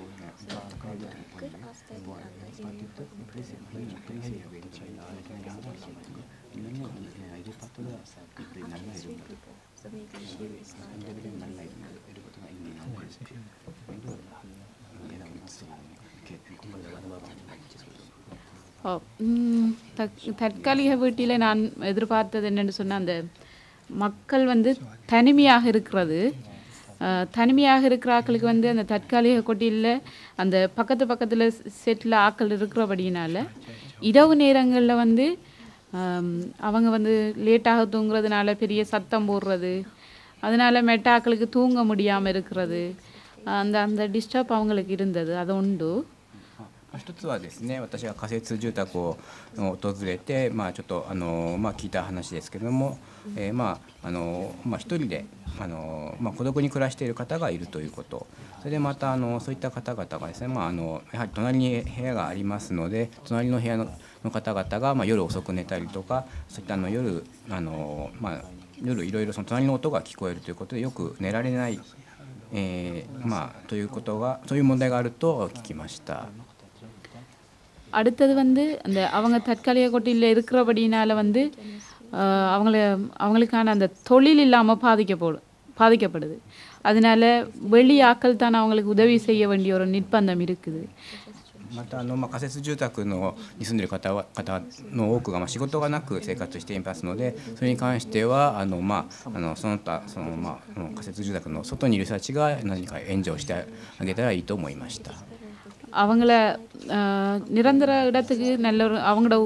[SPEAKER 3] தற்காலிக வீட்டில் நான் எதிர்பார்த்தது என்னென்னு சொன்னால், அந்த மக்கள் வந்து தனிமையாக இருக்கிறது, தனிமையாக இருக்கிற ஆக்களுக்கு வந்து அந்த தற்காலிக கொட்டியில் அந்த பக்கத்து பக்கத்தில் செட்டில் ஆக்கள் இருக்கிறபடியினால இரவு நேரங்களில் வந்து அவங்க வந்து லேட்டாக தூங்குறதுனால பெரிய சத்தம் போடுறது, அதனால் மெட்ட ஆக்களுக்கு தூங்க முடியாமல் இருக்கிறது, அந்த அந்த டிஸ்டர்ப் அவங்களுக்கு இருந்தது. அது உண்டு.
[SPEAKER 4] 一つはですね、私が仮設住宅を訪れて、まあ、ちょっとあの、まあ、聞いた話ですけれども、えーまああのまあ、一人であの、まあ、孤独に暮らしている方がいるということ、それでまたあのそういった方々がですね、まあ、あのやはり隣に部屋がありますので、隣の部屋の方々が、まあ、夜遅く寝たりとか、そういったあの夜あの、まあ、夜いろいろその隣の音が聞こえるということでよく寝られない、えーまあ、ということが、そういう問題があると聞きました。
[SPEAKER 3] அடுத்தது வந்து அந்த அவங்க தற்காலிக கொட்டியில் இருக்கிறபடினால வந்து அவங்கள அவங்களுக்கான அந்த தொழில் இல்லாமல் பாதிக்கப்படும் பாதிக்கப்படுது. அதனால வெளி ஆக்கள் தான் அவங்களுக்கு உதவி செய்ய வேண்டிய ஒரு நிர்பந்தம் இருக்குது.
[SPEAKER 4] またあの、まあ、仮設住宅のに住んでいる方は方の多くがまあ仕事がなく生活していますので、それに関してはあの、まあ、あのその他その、まあ、仮設住宅の外にいる人たちが何か援助をしてあげたらいいと思いました。
[SPEAKER 3] அவங்கள நிரந்தர இடத்துக்கு நல்ல ஒரு அவங்களோட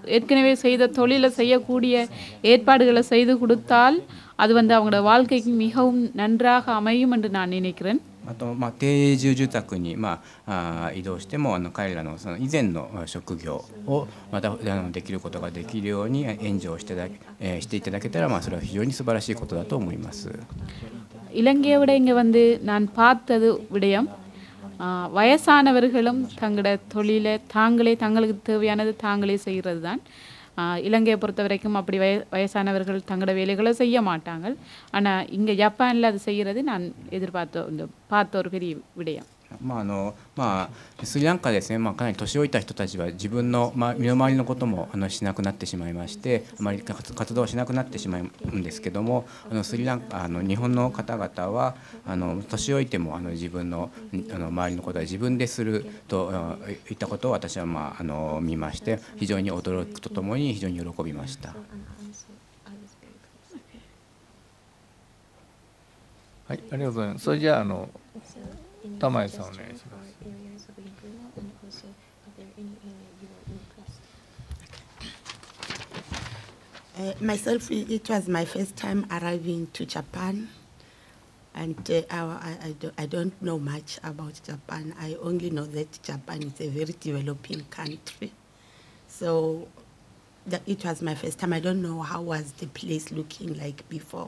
[SPEAKER 3] ஏற்கனவே செய்த தொழிலை செய்யக்கூடிய ஏற்பாடுகளை செய்து கொடுத்தால் அது வந்து அவங்களோட வாழ்க்கைக்கு மிகவும் நன்றாக அமையும் என்று நான் நினைக்கிறேன்.
[SPEAKER 4] あと、まあ、定住住宅に、まあ、あ移動してもあの彼らのその以前の職業をまたあのできることができるように援助をしてだ、えー、していただけたら、まあ、それは非常に素晴らしいことだと思います。
[SPEAKER 3] இலங்கையை விட இங்கே வந்து நான் பார்த்தது விடயம் வயசானவர்களும் தங்களோட தொழிலை தாங்களே தங்களுக்கு தேவையானது தாங்களே செய்கிறது தான். இலங்கையை பொறுத்த வரைக்கும் அப்படி வய வயசானவர்கள் தங்களோட வேலைகளை செய்ய மாட்டாங்க. ஆனால் இங்கே ஜப்பானில் அது செய்கிறது நான் எதிர்பார்த்த இந்த பார்த்த ஒரு பெரிய விடயம்.
[SPEAKER 4] まああのまあ、スリランカですね、まあ、かなり年老いた人たちは自分の、まあ、身の回りのこともあのしなくなってしまいまして、あまり活動しなくなってしまうんですけども、あのスリランカあの日本の方々はあの年老いてもあの自分のあの周りのことは自分でするといったことを私は、まあ、あの見まして、非常に驚くとともに非常に喜びました。
[SPEAKER 1] はい、ありがとうございます。それじゃあ、あの玉井さんお願いします。
[SPEAKER 5] Uh, myself, it was my first time arriving to Japan, and uh, I, I, do, I don't know much about Japan. I only know that Japan is a very developing country. So that it was my first time. I don't know how was the place looking like before.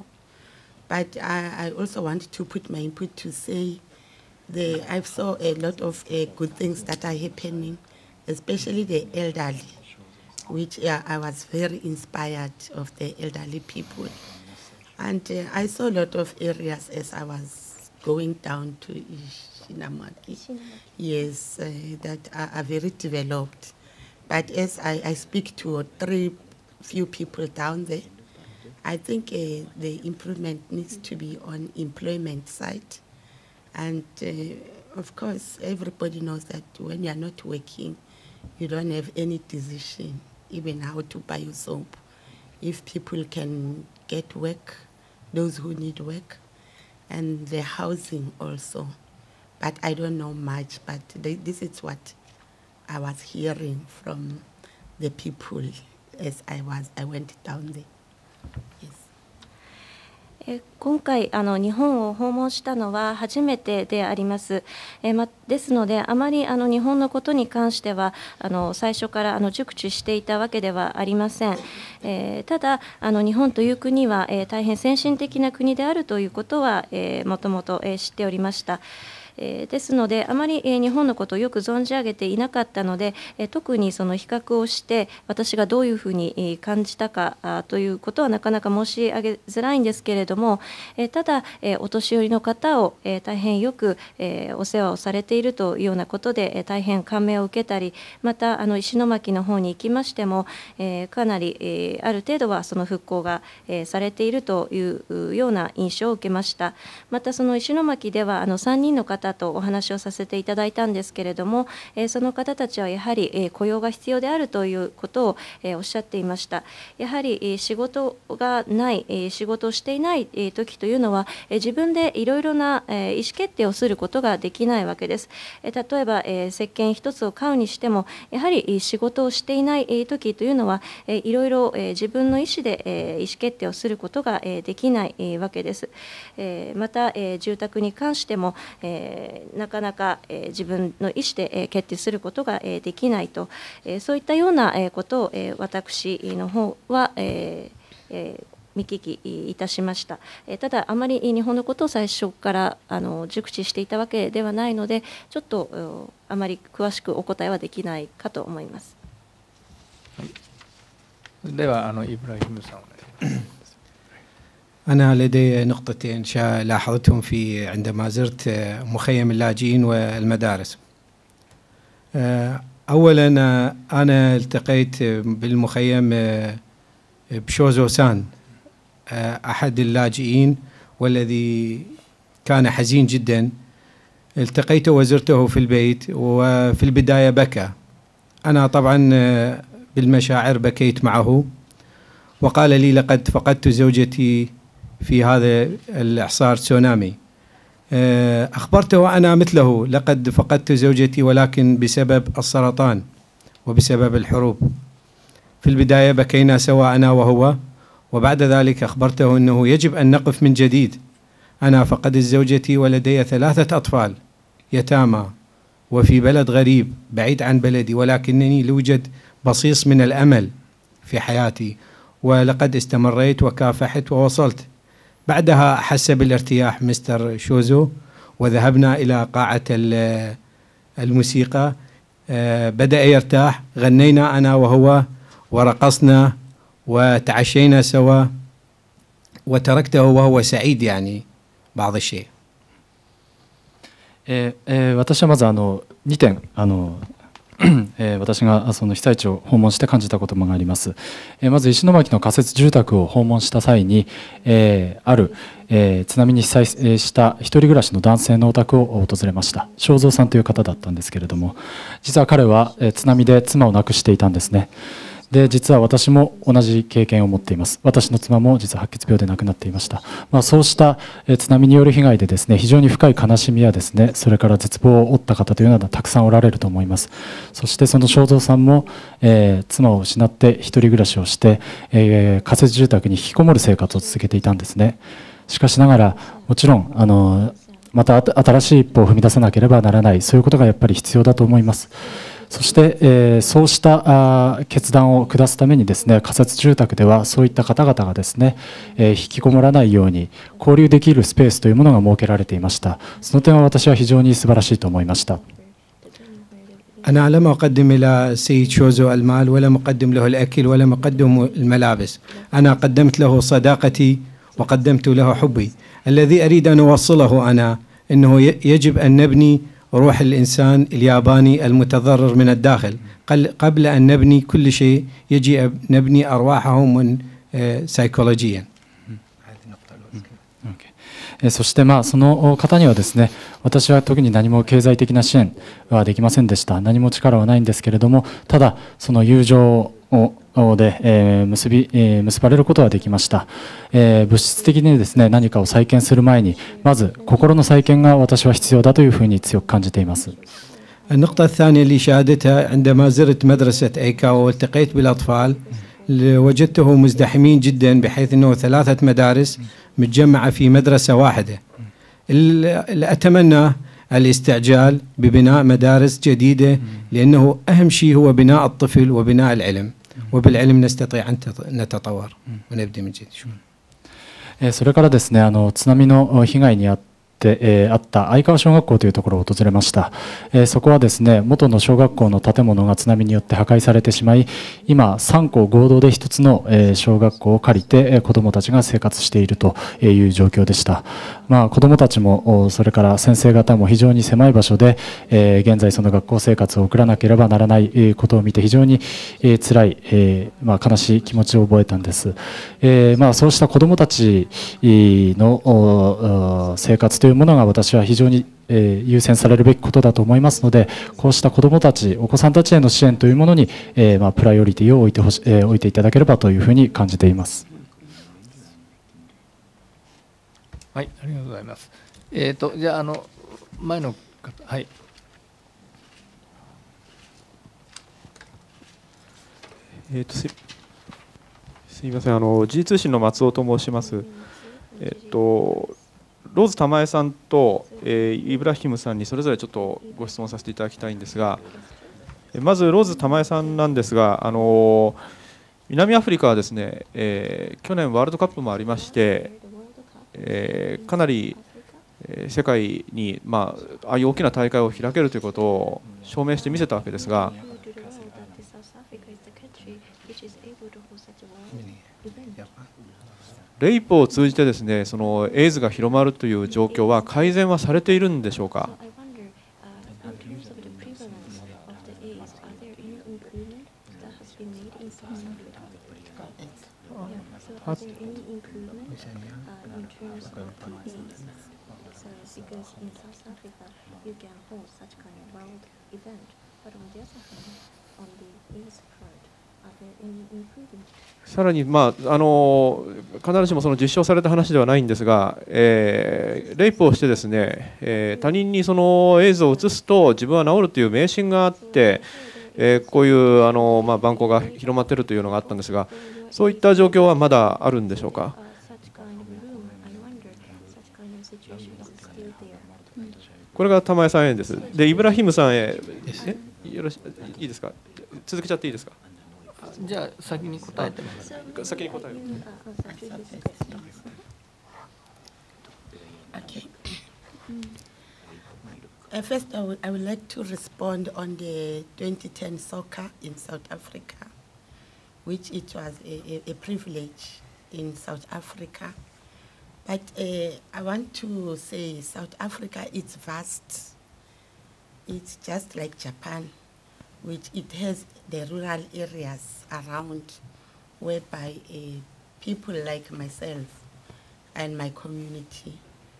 [SPEAKER 5] But I, I also want to put my input to say the, I saw a lot of uh, good things that are happening, especially the elderly, which uh, I was very inspired of the elderly people. And uh, I saw a lot of areas as I was going down to Ishinamaki, yes, uh, that are, are very developed. But as I, I speak to three few people down there, I think uh, the improvement needs to be on employment side. And uh, of course, everybody knows that when you're not working, you don't have any decision, even how to buy your soap. If people can get work, those who need work, and the housing also. But I don't know much, but they, this is what I was hearing from the people as I was, I went down there. Yes.
[SPEAKER 6] え今回あの日本を訪問したのは初めてであります。えま、ですのであまりあの日本のことに関してはあの最初からあの熟知していたわけではありません。えー、ただあの日本という国は、えー、大変先進的な国であるということは、えー、もともと、えー、知っておりました。えー、ですのであまり、えー、日本のことをよく存じ上げていなかったので、えー、特にその比較をして私がどういうふうに、えー、感じたかあということはなかなか申し上げづらいんですけれども、えー、ただ、えー、お年寄りの方を、えー、大変よく、えー、お世話をされているというようなことで、えー、大変感銘を受けたり、またあの石巻の方に行きましても、えー、かなり、えー、ある程度はその復興が、えー、されているというような印象を受けました。またその石巻ではあのさんにんの方とお話をさせていただいたんですけれども、えー、その方たちはやはり、えー、雇用が必要であるということを、えー、おっしゃっていました。やはり、えー、仕事がない、えー、仕事をしていない、えー、時というのは、えー、自分でいろいろな、えー、意思決定をすることができないわけです。えー、例えば、えー、石鹸一つを買うにしてもやはり、えー、仕事をしていない、えー、時というのは、えー、いろいろ、えー、自分の意思で、えー、意思決定をすることが、えー、できない、えー、わけです。えー、また、えー、住宅に関しても、えーなかなか、えー、自分の意思で、えー、決定することが、えー、できないと、えー、そういったような、えー、ことを、えー、私の方は、えーえー、見聞きいたしました。えー、ただあまり日本のことを最初からあの熟知していたわけではないので、ちょっとあまり詳しくお答えはできないかと思います。
[SPEAKER 1] はい、ではあのイブラヒムさんお願いします。
[SPEAKER 7] أنا لدي نقطتين لاحظتهم في عندما زرت مخيم اللاجئين والمدارس. أولا أنا التقيت بالمخيم بشوزو سان أحد اللاجئين والذي كان حزين جدا. التقيته وزرته في البيت وفي البداية بكى. أنا طبعا بالمشاعر بكيت معه وقال لي لقد فقدت زوجتي في هذا الإعصار تسونامي. أخبرته أنا مثله لقد فقدت زوجتي ولكن بسبب السرطان وبسبب الحروب. في البداية بكينا سوا أنا وهو، وبعد ذلك أخبرته أنه يجب أن نقف من جديد. أنا فقدت زوجتي ولدي ثلاثة أطفال يتامى وفي بلد غريب بعيد عن بلدي، ولكنني يوجد بصيص من الأمل في حياتي، ولقد استمريت وكافحت ووصلت. بعدها أحس بالارتياح مستر شوزو، وذهبنا إلى قاعة الموسيقى. بدأ يرتاح، غنينا أنا وهو ورقصنا وتعشينا سوا، وتركته وهو سعيد يعني بعض الشيء.
[SPEAKER 8] えーえー私はまずあのにてんあのえー私がその被災地を訪問して感じたこともあります。えーまず石巻の仮設住宅を訪問した際に、えーある、えー津波に被災した一人暮らしの男性のお宅を訪れました。正蔵さんという方だったんですけれども、実は彼は、えー津波で妻を亡くしていたんですね。で実は私も同じ経験を持っています。私の妻も実は白血病で亡くなっていました。まあ、そうした津波による被害でですね、非常に深い悲しみやですね、それから絶望を負った方というのはたくさんおられると思います。そしてその正蔵さんも、えー、妻を失って一人暮らしをして、えー、仮設住宅に引きこもる生活を続けていたんですね。しかしながらもちろんあのまた新しい一歩を踏み出さなければならない、そういうことがやっぱり必要だと思います。そして、えー、そうしたあ決断を下すためにですね、仮設住宅ではそういった方々がですね、えー、引きこもらないように交流できるスペースというものが設けられていました。その点は私は非常に素晴らしいと思いました。
[SPEAKER 7] أنا لم أقدم إلى السيد شوزو المال ولم أقدم له الأكل ولم أقدم الملابس. أنا قدمت له صداقتي وقدمت له حبي. الذي أريد أن أوصله أنا أنه يجب أن نبني روح الإنسان الياباني المتضرر من الداخل. قبل أن نبني كل شيء يجب نبني أرواحهم من سيكولوجيا.
[SPEAKER 8] そしてまあその方にはですね、私は特に何も経済的な支援はできませんでした。何も力はないんですけれども、ただその友情をで、えー、結び、えー、結ばれることはできました。えー、物質的にですね、何かを再建する前にまず心の再建が私は必要だというふうに強く感じています。
[SPEAKER 7] النقطة الثانية اللي شاهدتها عندما زرت مدرسة إيكاو والتقيت بالأطفال وجدته مزدحمين جدا بحيث أنه ثلاثة مدارس متجمعة في مدرسة واحدة. اللي أتمنى الاستعجال ببناء مدارس جديدة لأنه أهم شيء هو بناء الطفل وبناء العلم. وبالعلم نستطيع أن نتطور ونبدأ من جديد.
[SPEAKER 8] それからですね、あの津波の被害に遭って、えー、あった相川小学校というところを訪れました。えー、そこはですね、元の小学校の建物が津波によって破壊されてしまい、今さん校合同で一つの、えー、小学校を借りて、えー、子どもたちが生活しているという状況でした。まあ、子どもたちもそれから先生方も非常に狭い場所で、えー、現在その学校生活を送らなければならないことを見て非常に、えー、辛い、えーまあ、悲しい気持ちを覚えたんです。えーまあ、そうした子どもたちの生活というものが私は非常に優先されるべきことだと思いますので、こうした子どもたち、お子さんたちへの支援というものに、えーまあ、プライオリティを置いてほし、えー、置いていただければというふうに感じています。
[SPEAKER 1] はい、ありがとうございます。えっ、ー、とじゃああの前の方、はい。
[SPEAKER 10] えっ、ー、とす、すみません、あの ジーツー シー の松尾と申します。えっ、ー、とローズ玉江さんと、えー、イブラヒムさんにそれぞれちょっとご質問させていただきたいんですが、まずローズ玉江さんなんですが、あの南アフリカはですね、えー、去年ワールドカップもありまして、えー、かなり世界に、まあ、ああいう大きな大会を開けるということを証明してみせたわけですが、レイプを通じてですね、そのエイズが広まるという状況は改善はされているんでしょうか。さらに、まあ、あの必ずしもその実証された話ではないんですが、えー、レイプをしてですね、えー、他人にそのエイズを移すと自分は治るという迷信があって、 えーこういうあの、まあ、蛮行が広まっているというのがあったんですが、そういった状況はまだあるんでしょうか。これが玉井さんへです。で、イブラヒムさんへ、えよろしいいですか、続けちゃっていいですか。
[SPEAKER 1] じゃあ先に答えてもらう。
[SPEAKER 10] 先に答える。
[SPEAKER 5] Okay. Uh, first, I would, I would like to respond on the twenty ten soccer in South Africa, which it was a, a, a privilege in South Africa. But uh, I want to say South Africa is vast. It's just like Japan, which it has the rural areas around whereby uh, people like myself and my community,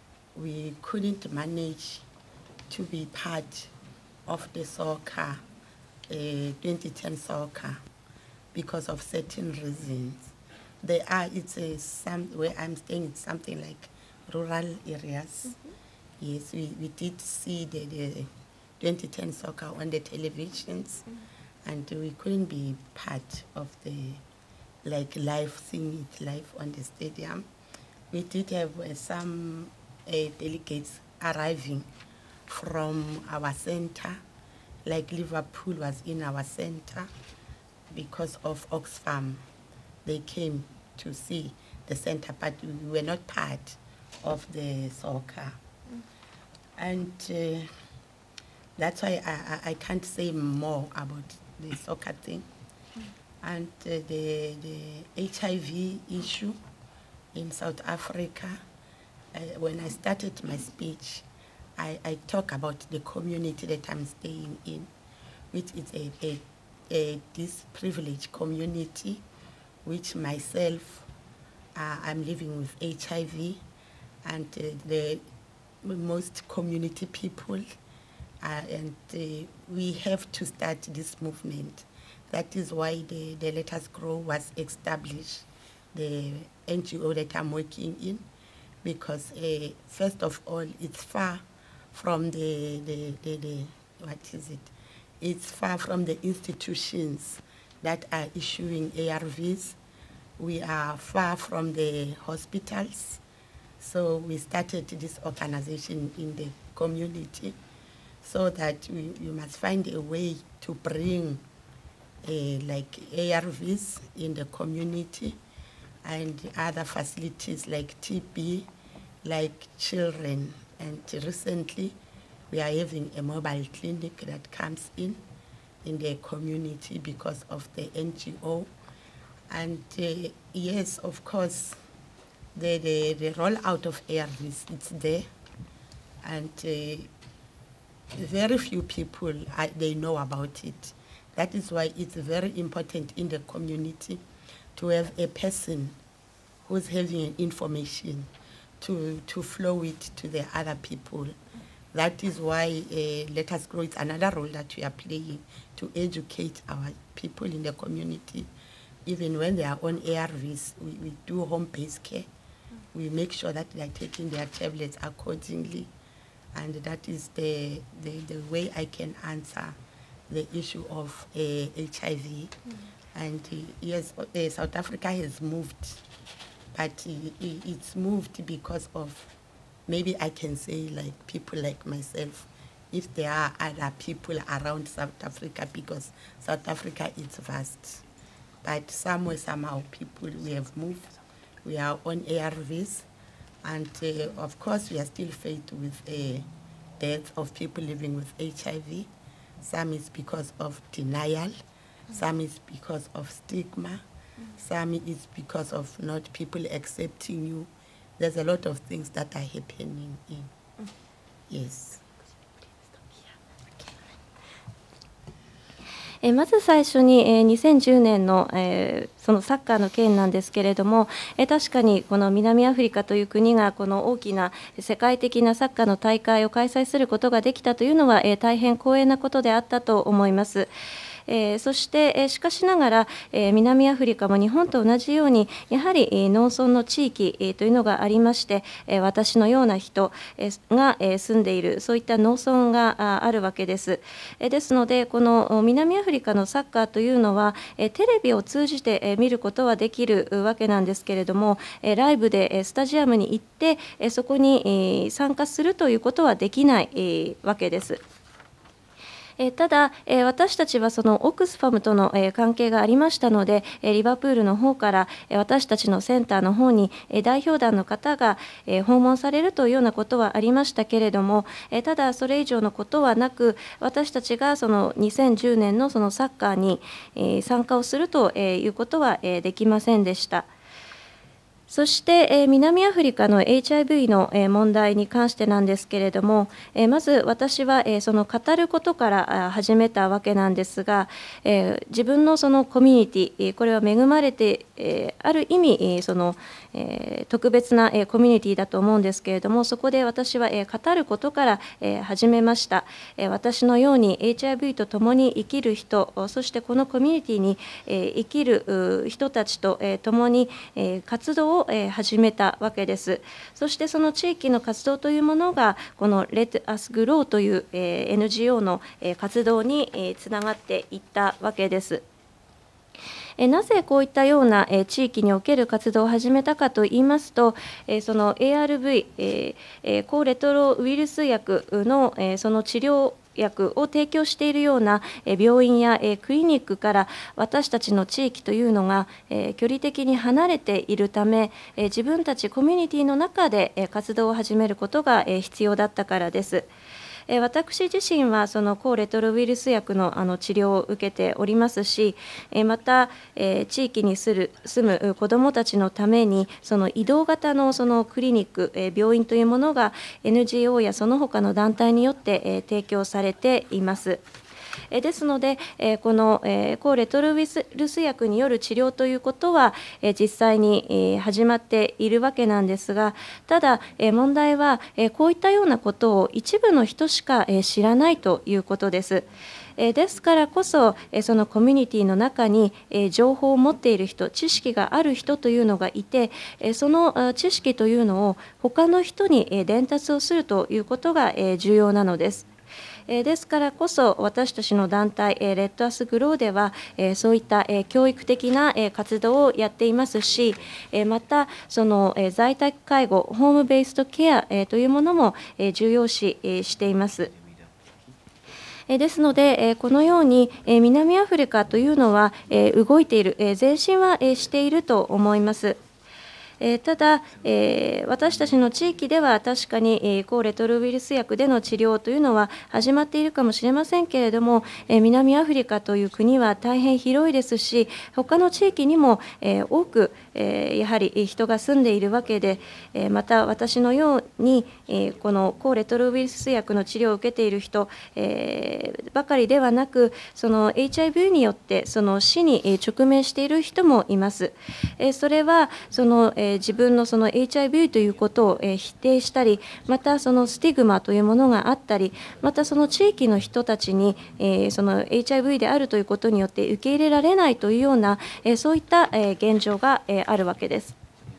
[SPEAKER 5] we couldn't manage to be part of the soccer, uh, twenty ten soccer, because of certain reasons. There are, it's a, some, where I'm staying, it's something like rural areas. Mm-hmm. Yes, we, we did see the, the twenty ten soccer on the televisions, mm-hmm. and we couldn't be part of the, like live, seeing it live on the stadium. We did have uh, some uh, delegates arriving from our center, like Liverpool was in our center because of Oxfam. They came to see the center, but we were not part of the soccer. Mm. And uh, that's why I, I, I can't say more about the soccer thing. Mm. And uh, the, the H I V issue in South Africa, uh, when I started my speech, I, I talk about the community that I'm staying in, which is a, a, a disprivileged community, which myself, uh, I'm living with H I V, and uh, the most community people, uh, and uh, we have to start this movement. That is why the, the Let Us Grow was established, the N G O that I'm working in, because uh, first of all, it's far from the, the, the, the, what is it? It's far from the institutions that are issuing A R Vs. We are far from the hospitals. So we started this organization in the community so that we, we must find a way to bring uh, like A R Vs in the community and other facilities like T B, like children. And recently, we are having a mobile clinic that comes in, in the community because of the N G O. And uh, yes, of course, the, the, the rollout of A R Vs, it's there. And uh, very few people, uh, they know about it. That is why it's very important in the community to have a person who's having information to, to flow it to the other people. That is why uh, Let Us Grow is another role that we are playing, to educate our people in the community. Even when they are on A R Vs, we, we do home-based care. We make sure that they are taking their tablets accordingly. And that is the, the, the way I can answer the issue of uh, H I V. Mm. And uh, yes, uh, South Africa has moved. But it's moved because of, maybe I can say, like people like myself, if there are other people around South Africa, because South Africa is vast. But somewhere, somehow, people, we have moved. We are on A R Vs. And uh, of course, we are still faced with a death of people living with H I V. Some is because of denial. Some is because of stigma. Some is because of not people accepting you. There's a lot of things that are happening in. Yes.
[SPEAKER 6] えまず最初に、えー、にせんじゅうねんの、えー、そのサッカーの件なんですけれども、えー、確かにこの南アフリカという国がこの大きな世界的なサッカーの大会を開催することができたというのは、えー、大変光栄なことであったと思います。 えー、そして、えー、しかしながら、えー、南アフリカも日本と同じようにやはり、えー、農村の地域、えー、というのがありまして、えー、私のような人、えー、が、えー、住んでいるそういった農村があるわけです。えー、ですのでこの南アフリカのサッカーというのは、えー、テレビを通じて、えー、見ることはできるわけなんですけれども、えー、ライブで、えー、スタジアムに行って、えー、そこに、えー、参加するということはできない、えー、わけです。えー、ただ、えー、私たちはそのオックスファムとの、えー、関係がありましたので、えー、リバプールの方から、えー、私たちのセンターの方に、えー、代表団の方が、えー、訪問されるというようなことはありましたけれども、えー、ただそれ以上のことはなく、私たちがそのにせんじゅうねんのそのサッカーに、えー、参加をするということは、えー、できませんでした。そして、えー、南アフリカの エイチアイブイ の、えー、問題に関してなんですけれども、えー、まず私は、えー、その語ることから始めたわけなんですが、えー、自分のそのコミュニティ、えー、これは恵まれて、えー、ある意味、えー、その、えー、特別な、えー、コミュニティだと思うんですけれども、そこで私は、えー、語ることから、えー、始めました。えー、私のように エイチアイブイ と共に生きる人、そしてこのコミュニティに、えー、生きる人たちと、えー、共に、えー、活動を始めたわけです。そしてその地域の活動というものがこの Let Us Grow という エヌジーオー の活動につながっていったわけです。なぜこういったような地域における活動を始めたかといいますと、その エーアールブイ、抗レトロウイルス薬のその治療薬を提供しているような病院やクリニックから私たちの地域というのが距離的に離れているため、自分たちコミュニティの中で活動を始めることが必要だったからです。私自身はその抗レトロウイルス薬のあの治療を受けておりますし、また地域に住む子どもたちのためにその移動型のそのクリニック、病院というものが エヌジーオー やその他の団体によって提供されています。ですので、この抗レトロウイルス薬による治療ということは実際に始まっているわけなんですが、ただ問題はこういったようなことを一部の人しか知らないということです。ですからこそ、そのコミュニティの中に情報を持っている人、知識がある人というのがいて、その知識というのを他の人に伝達をするということが重要なのです。ですからこそ私たちの団体レッドアスグローではそういった教育的な活動をやっていますし、またその在宅介護ホームベースドケアというものも重要視しています。ですので、このように南アフリカというのは動いている、前進はしていると思います。ただ、私たちの地域では確かに抗レトロウイルス薬での治療というのは始まっているかもしれませんけれども、南アフリカという国は大変広いですし、他の地域にも多くやはり人が住んでいるわけで、また私のようにこの抗レトロウイルス薬の治療を受けている人ばかりではなく、その エイチアイブイ によってその死に直面している人もいます。それはその自分のその エイチアイブイ ということを否定したり、またそのスティグマというものがあったり、またその地域の人たちにその エイチアイブイ であるということによって受け入れられないというようなそういった現状があるわけです。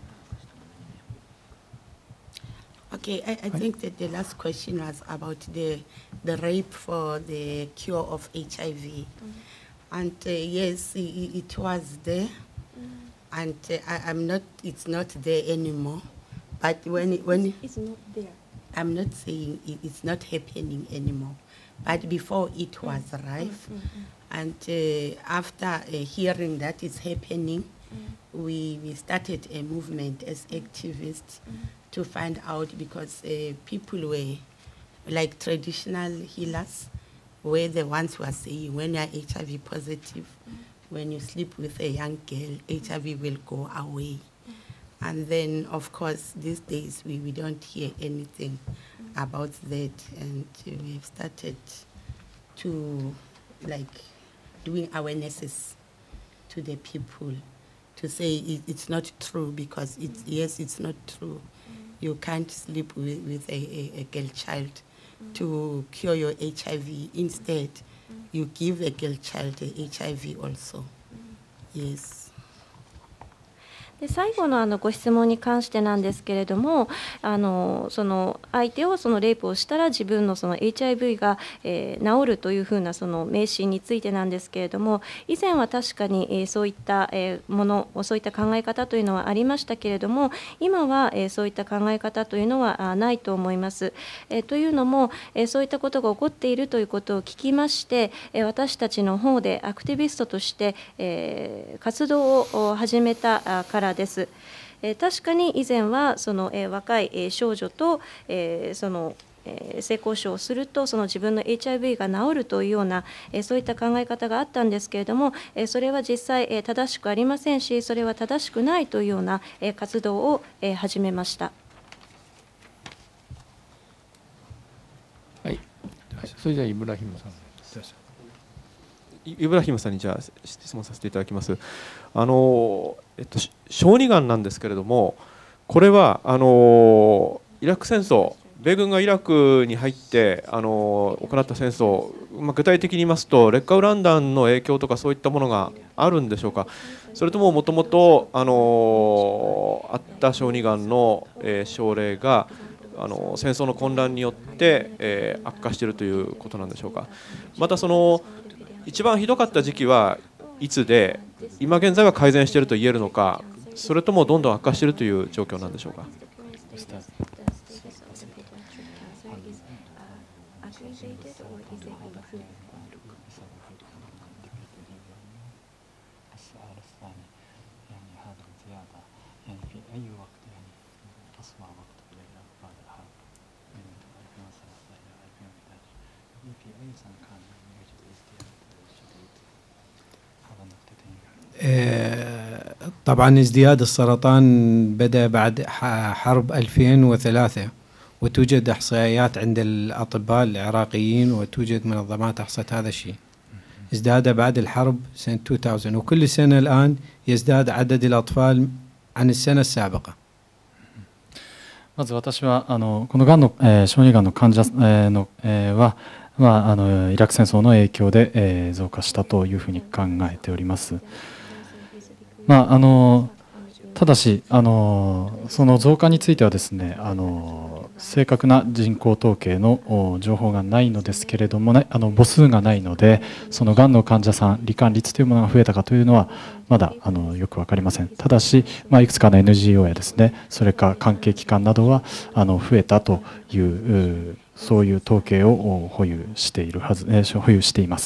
[SPEAKER 5] Okay, I, I think that the last question was about the the rape for the cure of H I V, and uh, yes, it, it was there. And uh, I, I'm not, it's not there anymore. But when, it, when
[SPEAKER 6] it's not there,
[SPEAKER 5] I'm not saying it, it's not happening anymore. But before it was
[SPEAKER 6] mm.
[SPEAKER 5] rife.
[SPEAKER 6] Mm, mm, mm.
[SPEAKER 5] And uh, after uh, hearing that it's happening, mm. we, we started a movement as activists mm. to find out, because uh, people were like traditional healers, were the ones who are saying when you're H I V positive, mm. when you sleep with a young girl, H I V will go away. Mm. And then, of course, these days we, we don't hear anything mm. about that. And uh, we've started to, like, doing awarenesses to the people to say it, it's not true, because it's, mm. yes, it's not true. Mm. You can't sleep with, with a, a, a girl child mm. to cure your H I V. Instead, you give a girl child H I V also. Yes.
[SPEAKER 6] で最後のあのご質問に関してなんですけれども、あのその相手をそのレイプをしたら自分のその エイチアイブイ が、えー、治るというふうなその迷信についてなんですけれども、以前は確かに、えー、そういった、えー、ものそういった考え方というのはありましたけれども、今は、えー、そういった考え方というのはあないと思います。えー、というのも、えー、そういったことが起こっているということを聞きまして、えー、私たちの方でアクティビストとして、えー、活動を始めたからです。確かに以前はその若い少女とその性交渉をするとその自分の エイチアイブイ が治るというようなそういった考え方があったんですけれども、それは実際正しくありませんし、それは正しくないというような活動を始めました。
[SPEAKER 1] はい、それじゃあイブラヒムさん。
[SPEAKER 10] イブラヒムさんにじゃあ質問させていただきます。あの、えっと、小児がんなんですけれども、これはあのイラク戦争、米軍がイラクに入ってあの行った戦争、まあ、具体的に言いますと劣化ウラン弾の影響とかそういったものがあるんでしょうか。それとももともとあのあった小児がんの、えー、症例があの戦争の混乱によって、えー、悪化しているということなんでしょうか。またその一番ひどかった時期はいつで、今現在は改善していると言えるのか、それともどんどん悪化しているという状況なんでしょうか。
[SPEAKER 7] طبعا ازدياد السرطان بدأ بعد حرب ألفين وثلاثة، وتوجد إحصائيات عند الأطباء العراقيين وتوجد منظمات أحصت هذا الشيء. ازداد بعد الحرب سنة ألفين، وكل سنة الآن يزداد عدد الأطفال عن السنة السابقة.
[SPEAKER 8] まず私はあのこのがんの、えー、小児がんの患者、えー、の、えー、は、まあ、あのイラク戦争の影響で、えー、増加したというふうに考えております。まあ、あのただしあのその増加についてはですね、あの正確な人口統計の情報がないのですけれども、ね、あの母数がないので、そのがんの患者さん罹患率というものが増えたかというのはまだあのよく分かりません。ただし、まあ、いくつかの エヌジーオー やですね、それから関係機関などはあの増えたというそういう統計を保有しているはず、えー、保有しています。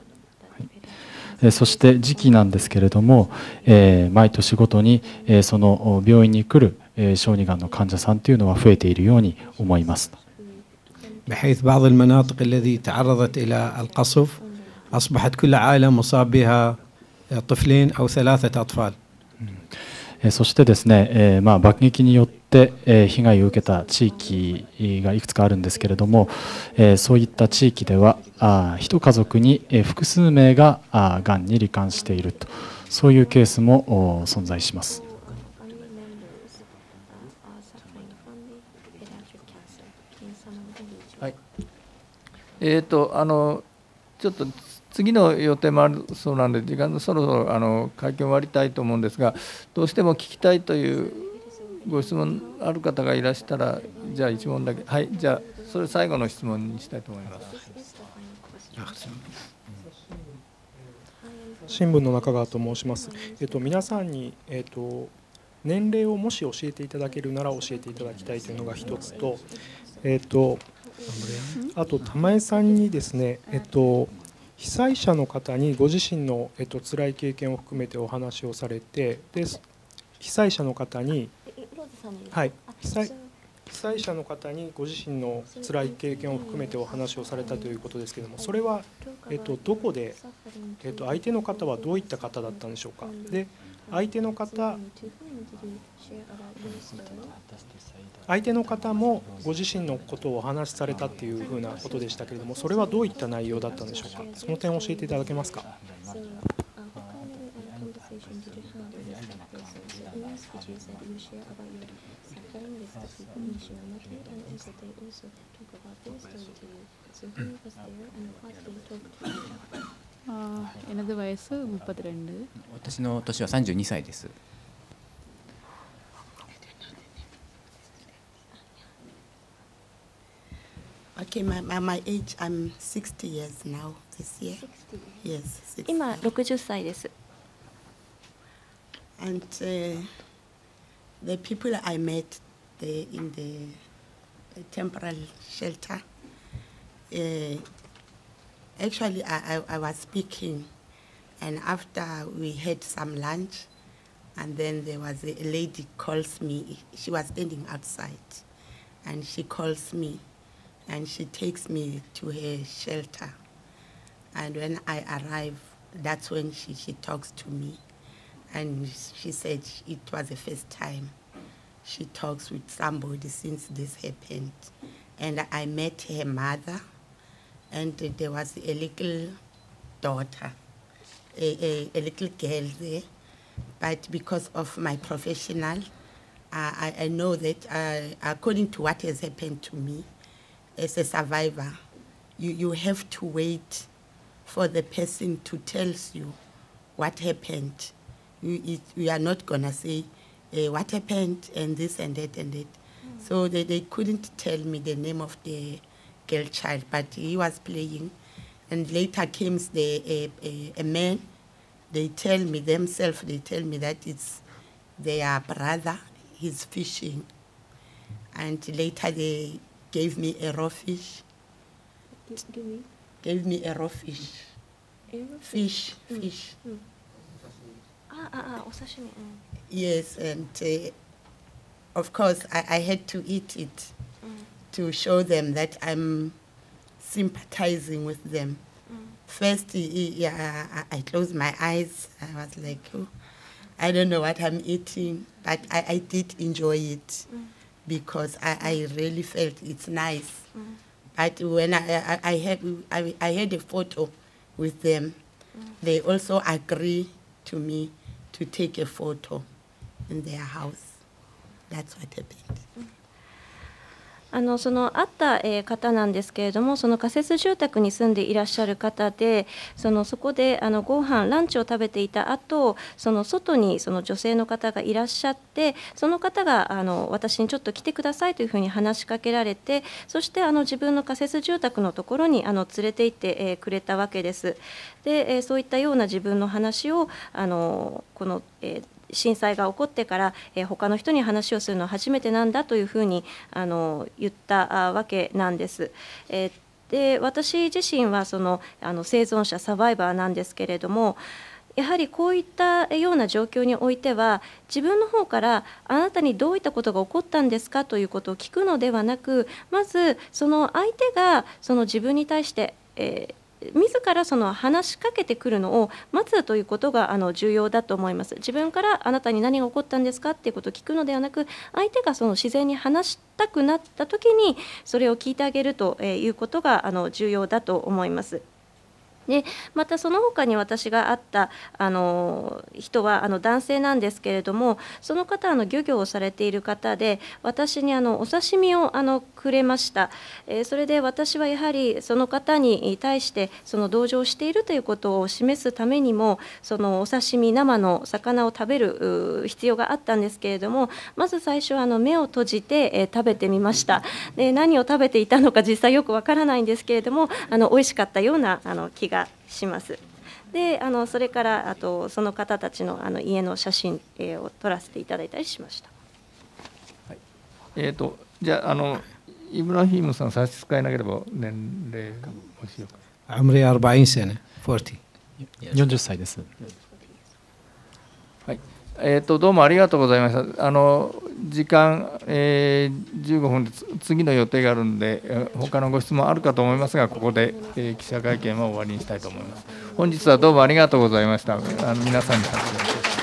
[SPEAKER 8] そして時期なんですけれども、えー、毎年ごとに、えー、その病院に来る、えー、小児がんの患者さんというのは増えているように思います。
[SPEAKER 7] بحيث بعض المناطق التي تعرضت إلى القصف أصبحت كل عائلة مصاب بها طفلين أو ثلاثة أطفال.
[SPEAKER 8] そしてですね、えーまあ、爆撃によって、えー、被害を受けた地域がいくつかあるんですけれども、えー、そういった地域ではあ一家族に、えー、複数名があがんに罹患していると、そういうケースも存在します。
[SPEAKER 1] はい、えーとあのちょっと次の予定もあるそうなので、時間そろそろあの会見終わりたいと思うんですが、どうしても聞きたいというご質問ある方がいらしたら、じゃあ一問だけ、はい、じゃあそれ最後の質問にしたいと思います。
[SPEAKER 11] 新聞の中川と申します。えっと皆さんにえっと年齢をもし教えていただけるなら教えていただきたいというのが一つと、えっとあと玉江さんにですね、えっと被災者の方にご自身の、えっと、辛い経験を含めてお話をされて、で被災者の方に、はい、被災、被災者の方にご自身の辛い経験を含めてお話をされたということですけれども、それは、えっと、どこで、えっと、相手の方はどういった方だったんでしょうか。で相手の方相手の方もご自身のことをお話しされたっていうふうなことでしたけれども、それはどういった内容だったんでしょうか。その点を教えていただけますか。
[SPEAKER 3] あー、எனது வயசு முப்பத்தி ரெண்டு。
[SPEAKER 4] 私の年はさんじゅうにさいです。
[SPEAKER 5] Okay, my, my, my age, I'm sixty years now this year. Yes, sixty.
[SPEAKER 6] 今ろくじゅっさいです。
[SPEAKER 5] And uh, the people I met the, in the temporal shelter, uh, actually I, I, I was speaking, and after we had some lunch, and then there was a, a lady calls me. She was standing outside, and she calls me, and she takes me to her shelter. And when I arrive, that's when she, she talks to me. And she said it was the first time she talks with somebody since this happened. And I met her mother, and there was a little daughter, a, a, a little girl there. But because of my professional, uh, I, I know that uh, according to what has happened to me, as a survivor, you, you have to wait for the person to tell you what happened. You, it, we are not going to say uh, what happened and this and that and that. Mm. So they, they couldn't tell me the name of the girl child, but he was playing. And later came the, a, a, a man. They tell me themselves, they tell me that it's their brother, he's fishing. And later they gave me a raw fish.
[SPEAKER 6] Give me?
[SPEAKER 5] Gave me a raw fish.
[SPEAKER 6] A raw
[SPEAKER 5] fish?
[SPEAKER 6] Mm.
[SPEAKER 5] Fish.
[SPEAKER 6] Mm. Ah, ah, ah, osashimi. Mm.
[SPEAKER 5] Yes, and uh, of course I, I had to eat it
[SPEAKER 6] mm.
[SPEAKER 5] to show them that I'm sympathizing with them. Mm. First, yeah, I, I closed my eyes. I was like, oh, I don't know what I'm eating, but I, I did enjoy it mm. because I, I really felt it's nice. Mm. But when I, I, I, had, I, I had a photo with them, mm. they also agree to me to take a photo in their house. That's what happened.
[SPEAKER 6] Mm. あのその会った、えー、方なんですけれども、その仮設住宅に住んでいらっしゃる方で、そのそこであのご飯ランチを食べていた後、その外にその女性の方がいらっしゃって、その方があの私にちょっと来てくださいというふうに話しかけられて、そしてあの自分の仮設住宅のところにあの連れて行って、えー、くれたわけです。で、えー、そういったような自分の話をあのこの、えー震災が起こってから、えー、他の人に話をするのは初めてなんだというふうにあの言ったわけなんです。えー、で私自身はそのあの生存者サバイバーなんですけれども、やはりこういったような状況においては自分の方からあなたにどういったことが起こったんですかということを聞くのではなく、まずその相手がその自分に対して、えー自らその話しかけてくるのを待つということがあの重要だと思います。自分からあなたに何が起こったんですかっていうことを聞くのではなく、相手がその自然に話したくなった時にそれを聞いてあげるということがあの重要だと思います。でまたその他に私が会ったあの人はあの男性なんですけれども、その方はあの漁業をされている方で、私にあのお刺身をあのくれました。えー、それで私はやはりその方に対してその同情しているということを示すためにも、そのお刺身生の魚を食べる必要があったんですけれども、まず最初はあの目を閉じて、えー、食べてみました。で何を食べていたのか実際よくわからないんですけれども、あの美味しかったようなあの気がします。であのそれからあとその方たちのあの家の写真、えー、を撮らせていただいたりしました。
[SPEAKER 1] はい、えーとじゃあ、あのイブラヒムさん差し支えなければ年齢をしようか。
[SPEAKER 7] عمري أربعين سنة forty。
[SPEAKER 8] よんじゅっさいです。
[SPEAKER 1] はい。えーとどうもありがとうございました。あの時間、えー、じゅうごふんで次の予定があるので、えー、他のご質問あるかと思いますが、ここで、えー、記者会見は終わりにしたいと思います。本日はどうもありがとうございました。あの皆さんに拍手を。